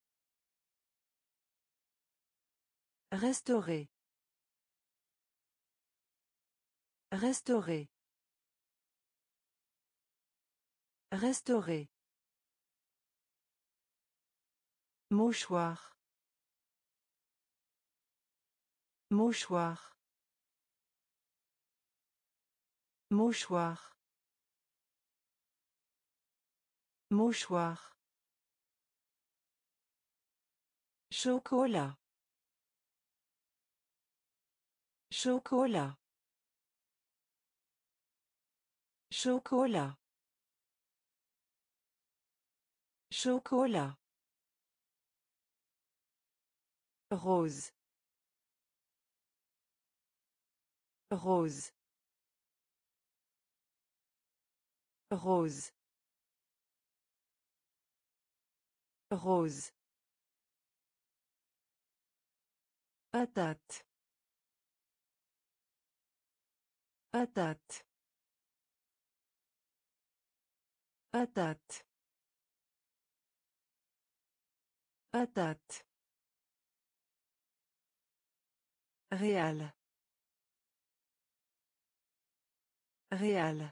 Restaurer. Restaurer. Restaurer. Mouchoir. Mouchoir. Mouchoir. Mouchoir. Chocolat. Chocolat. Chocolat. Chocolat. Rose. Rose. Rose. Rose. Patate. Patate. Patate. Patate. Réal. Réal.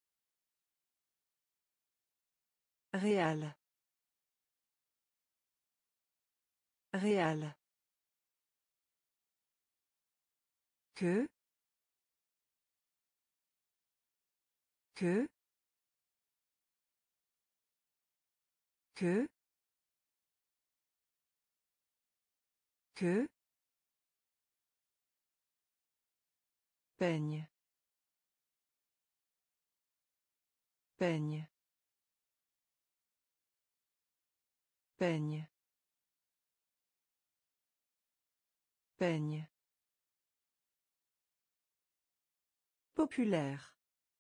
Réal. Réal. Que. Que. Que. Que. Peigne. Peigne. Peigne. Peigne. Populaire.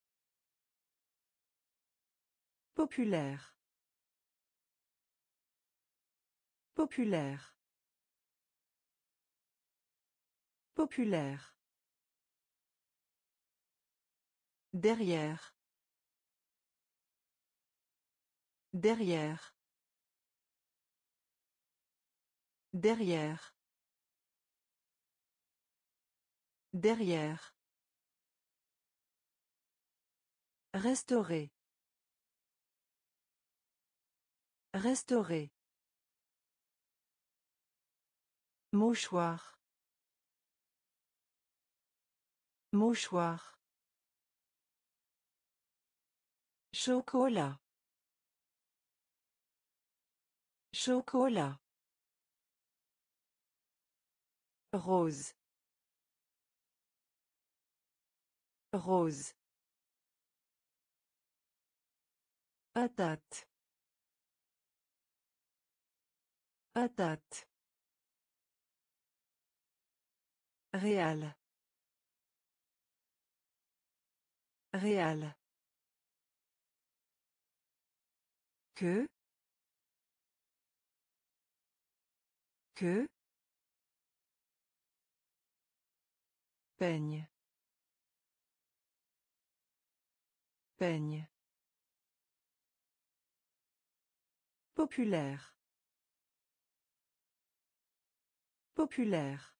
Populaire. Populaire. Populaire. Derrière. Derrière. Derrière. Derrière. Restaurer. Restaurer. Mouchoir. Mouchoir. Chocolat. Chocolat. Rose. Rose. Patate. Patate. Réal. Réal. Que. Que. Peigne. Peigne. Populaire. Populaire.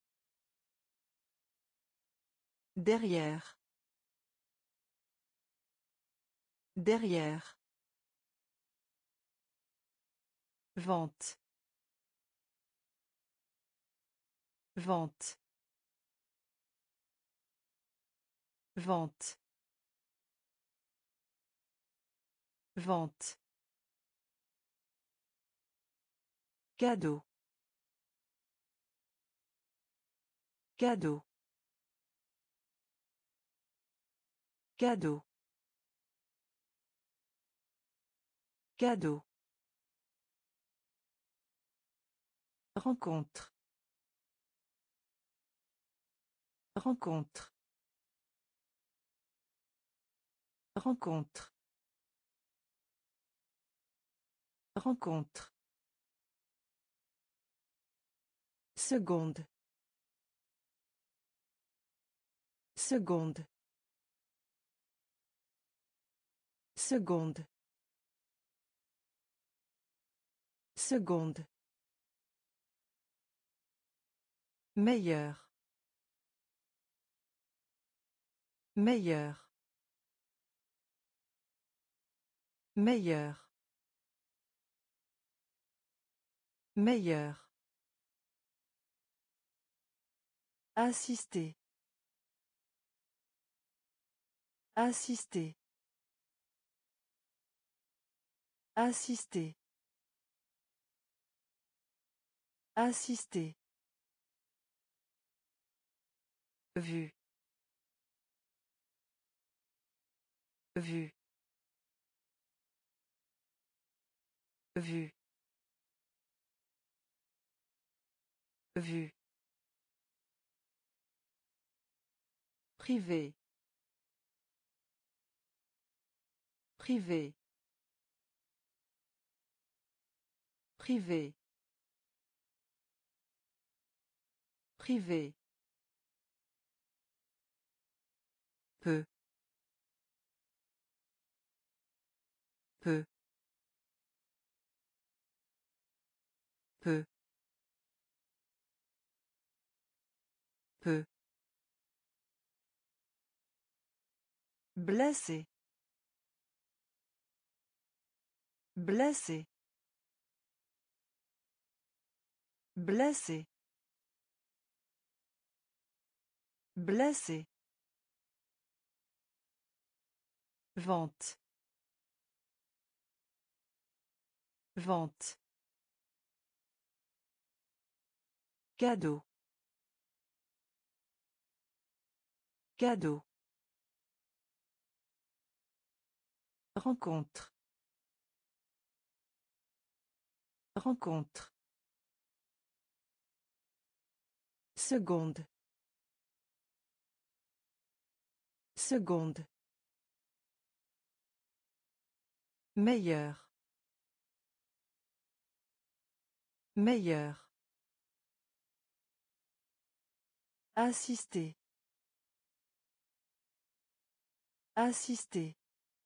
Derrière. Derrière. Vente. Vente. Vente. Vente. Cadeau. Cadeau. Cadeau. Cadeau. Rencontre. Rencontre. Rencontre. Rencontre. Seconde. Seconde. Seconde. Seconde. Meilleur. Meilleur. Meilleur. Meilleur. Assister. Assister. Assister. Assister. Vue. Vue. Vue. Vue. Privé. Privé. Privé. Privé. Peu. Peu. Peu. Peu. Blessé. Blessé. Blessé. Blessé. Vente. Vente. Cadeau. Cadeau. Rencontre. Rencontre. Seconde. Seconde. Meilleur. Meilleur. Assister. Assister.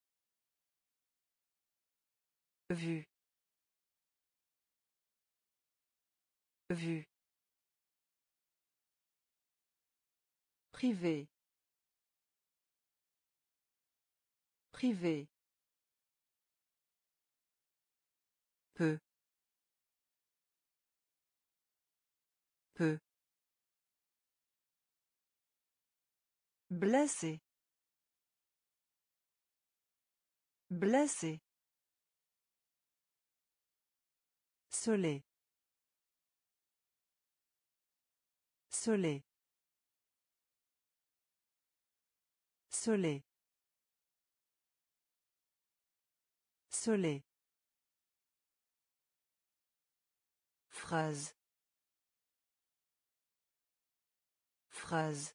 Vue. Vue. Privé. Privé. Peu. Peu. Blessé. Blessé. Soleil. Soleil. Soleil. Soleil. Phrase. Phrase.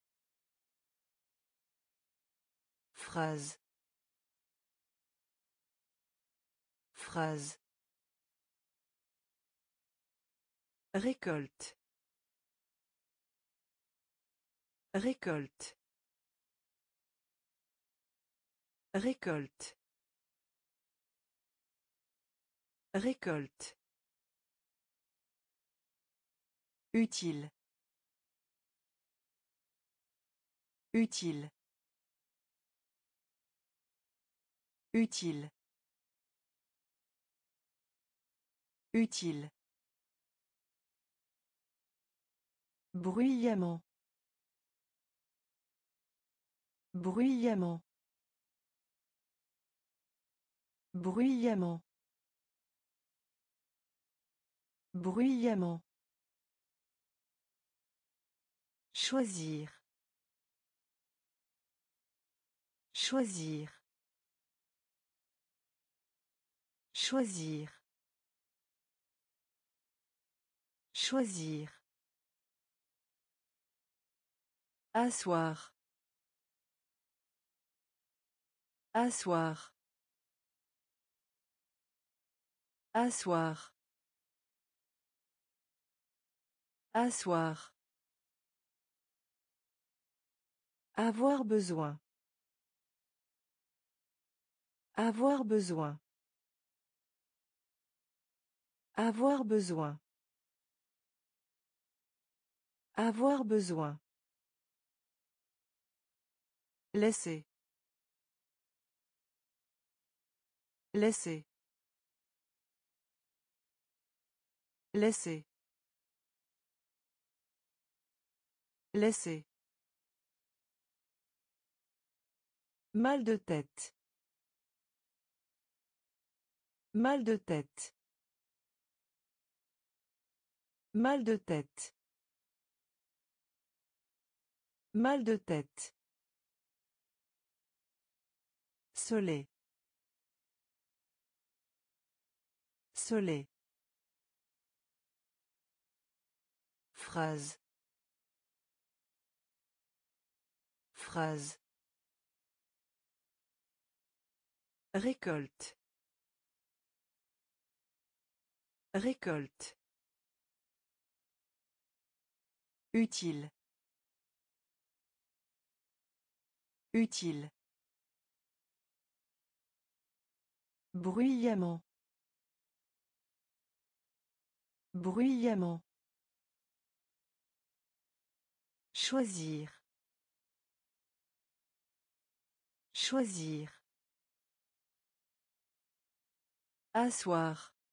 Phrase. Phrase. Récolte. Récolte. Récolte. Récolte. Utile. Utile. Utile. Utile. Bruyamment. Bruyamment. Bruyamment. Bruyamment. Choisir. Choisir. Choisir. Choisir. Asseoir. Asseoir. Asseoir. Asseoir. Avoir besoin. Avoir besoin. Avoir besoin. Avoir besoin. Laisser. Laisser. Laisser. Laisser. Mal de tête. Mal de tête. Mal de tête. Mal de tête. Soleil. Soleil. Phrase. Phrase. Récolte. Récolte. Utile. Utile. Bruyamment. Bruyamment. Choisir. Choisir. Asseoir.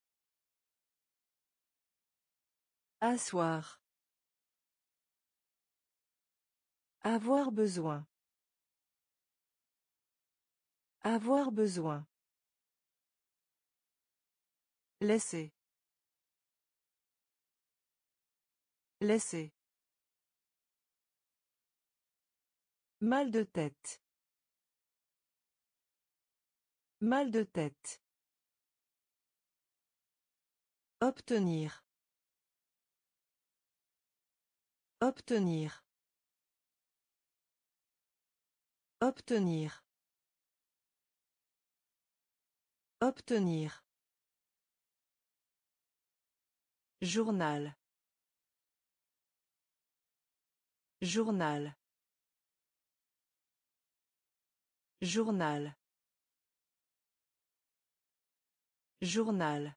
Asseoir. Avoir besoin. Avoir besoin. Laisser. Laisser. Mal de tête. Mal de tête. Obtenir. Obtenir. Obtenir. Obtenir. Journal. Journal. Journal. Journal.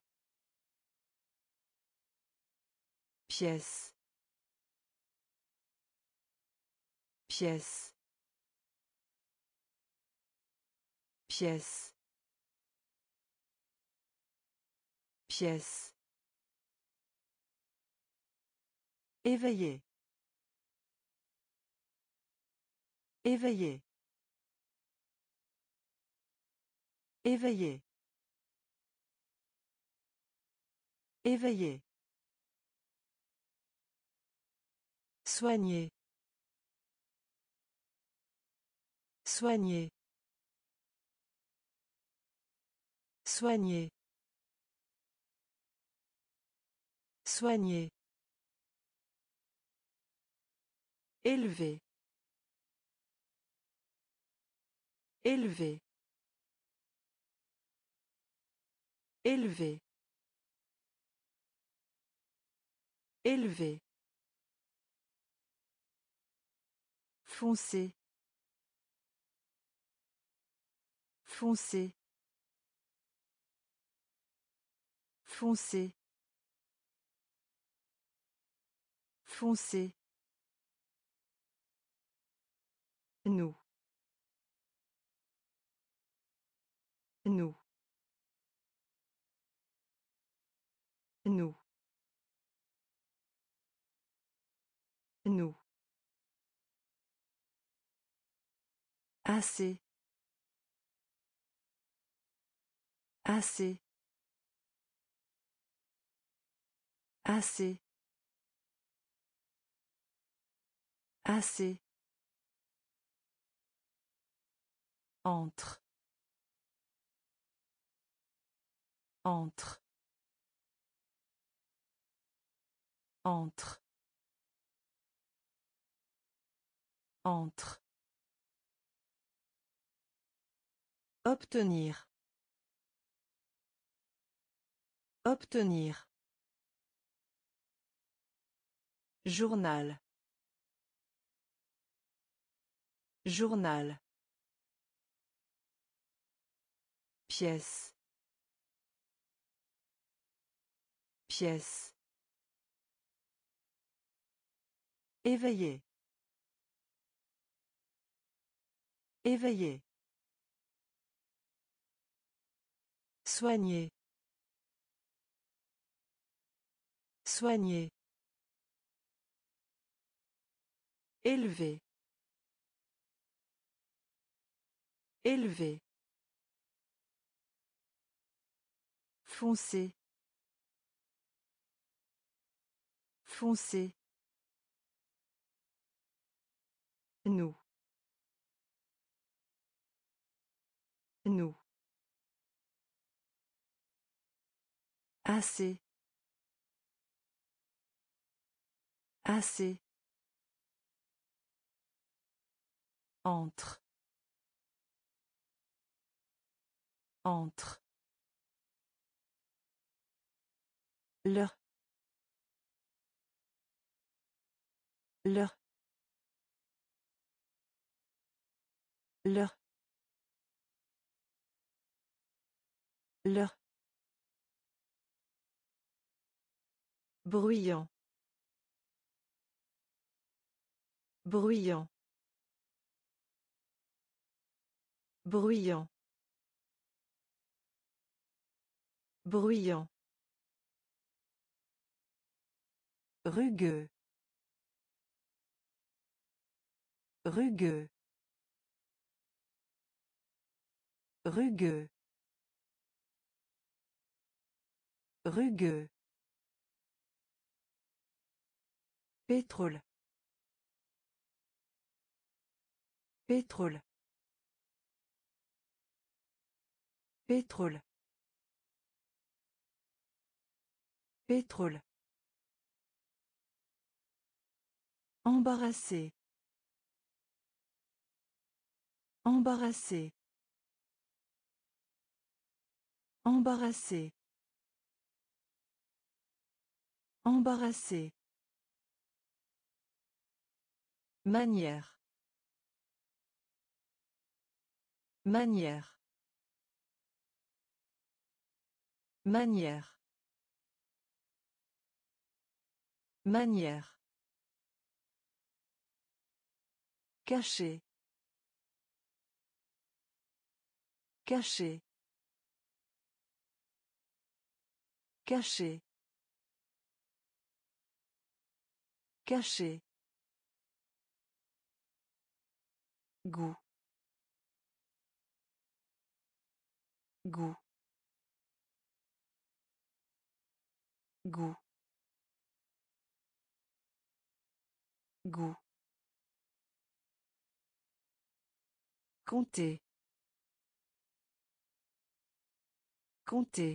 Pièce. Pièce. Pièce. Pièce. Éveillé. Éveillé. Éveillé. Éveillé. Soigner. Soigner. Soigner. Soigner. Élever. Élever. Élever. Élever. Foncé. Foncé. Foncé. Foncé. Nous. Nous. Nous. Assez. Assez. Assez. Assez. Entre. Entre. Entre. Entre. Obtenir. Obtenir. Journal. Journal. Pièce. Pièce. Éveillé. Éveillé. Soigner. Soigner. Élevé. Élevé. Foncé. Foncé. Nous. Nous. Assez. Assez. Entre. Entre. Leur. Leur. Leur. Leur. Bruyant. Bruyant. Bruyant. Bruyant. Rugueux. Rugueux. Rugueux. Rugueux. Pétrole. Pétrole. Pétrole. Pétrole. Embarrassé. Embarrassé. Embarrassé. Embarrassé. Manière. Manière. Manière. Manière. Caché. Caché. Caché. Caché. Goût. Goût. Goût. Goût. Compter. Compter.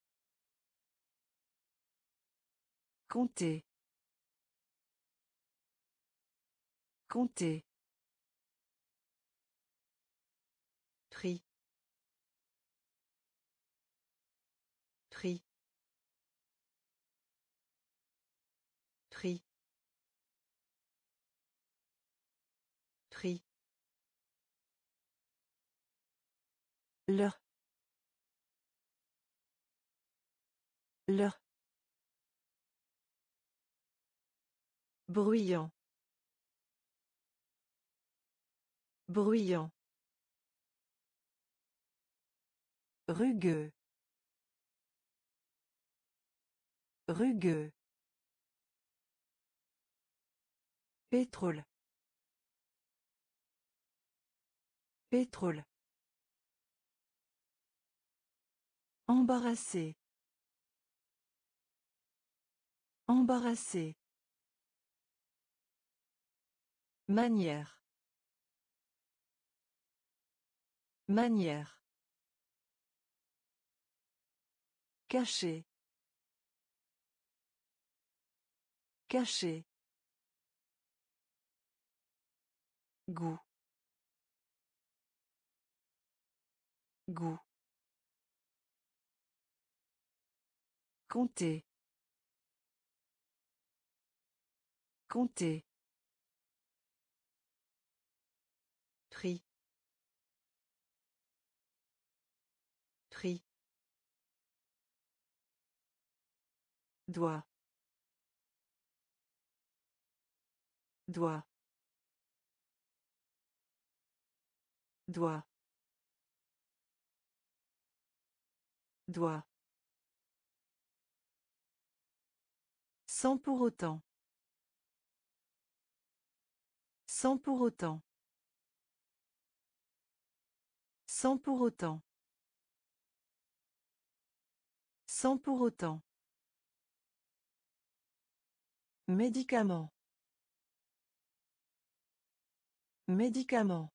Compter. Compter. Prix. Prix. Prix. Prix. Leur. Leur. Bruyant. Bruyant. Rugueux. Rugueux. Pétrole. Pétrole. Embarrassé. Embarrassé. Manière. Manière. Caché. Caché. Goût. Goût. Compter. Compter. Prix. Prix. Doigt. Doigt. Doigt. Doigt. Sans pour autant. Sans pour autant. Sans pour autant. Sans pour autant. Médicament. Médicament.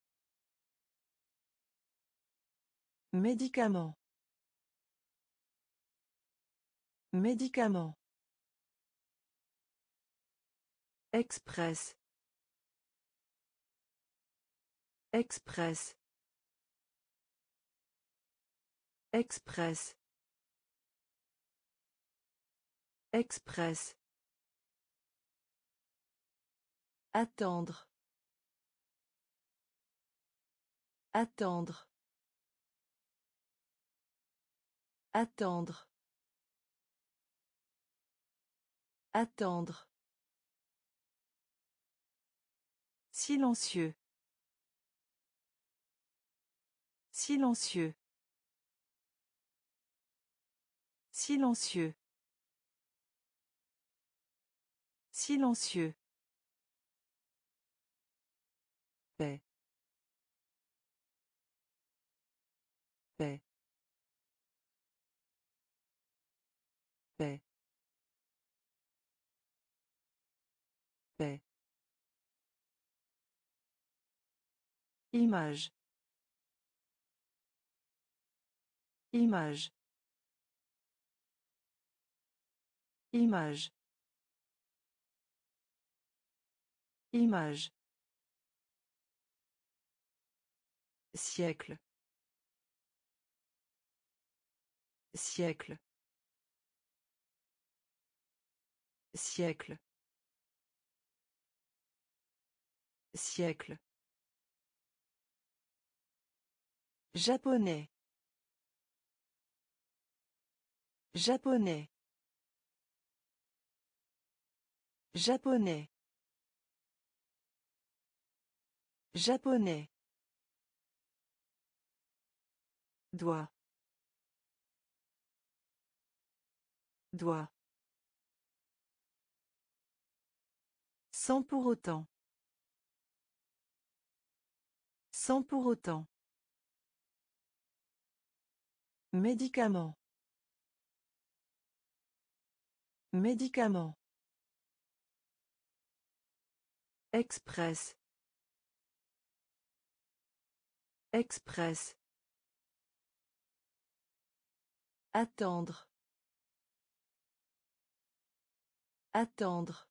Médicament. Médicament. Express. Express. Express. Express. Attendre. Attendre. Attendre. Attendre. Silencieux. Silencieux. Silencieux. Silencieux. Paix. Paix. Paix. Paix. Image. Image. Image. Image. Siècle. Siècle. Siècle. Siècle. Japonais. Japonais. Japonais. Japonais. Doigt. Doigt. Sans pour autant. Sans pour autant. Médicament. Médicament. Express. Express. Attendre. Attendre.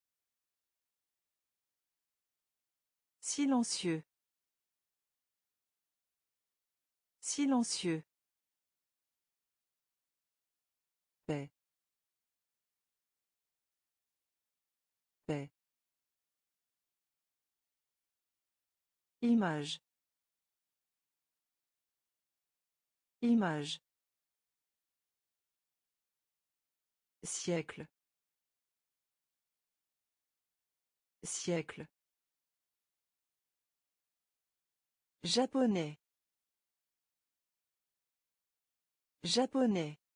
Silencieux. Silencieux. Paix. Paix. Image. Image. Siècle. Siècle. Japonais. Japonais.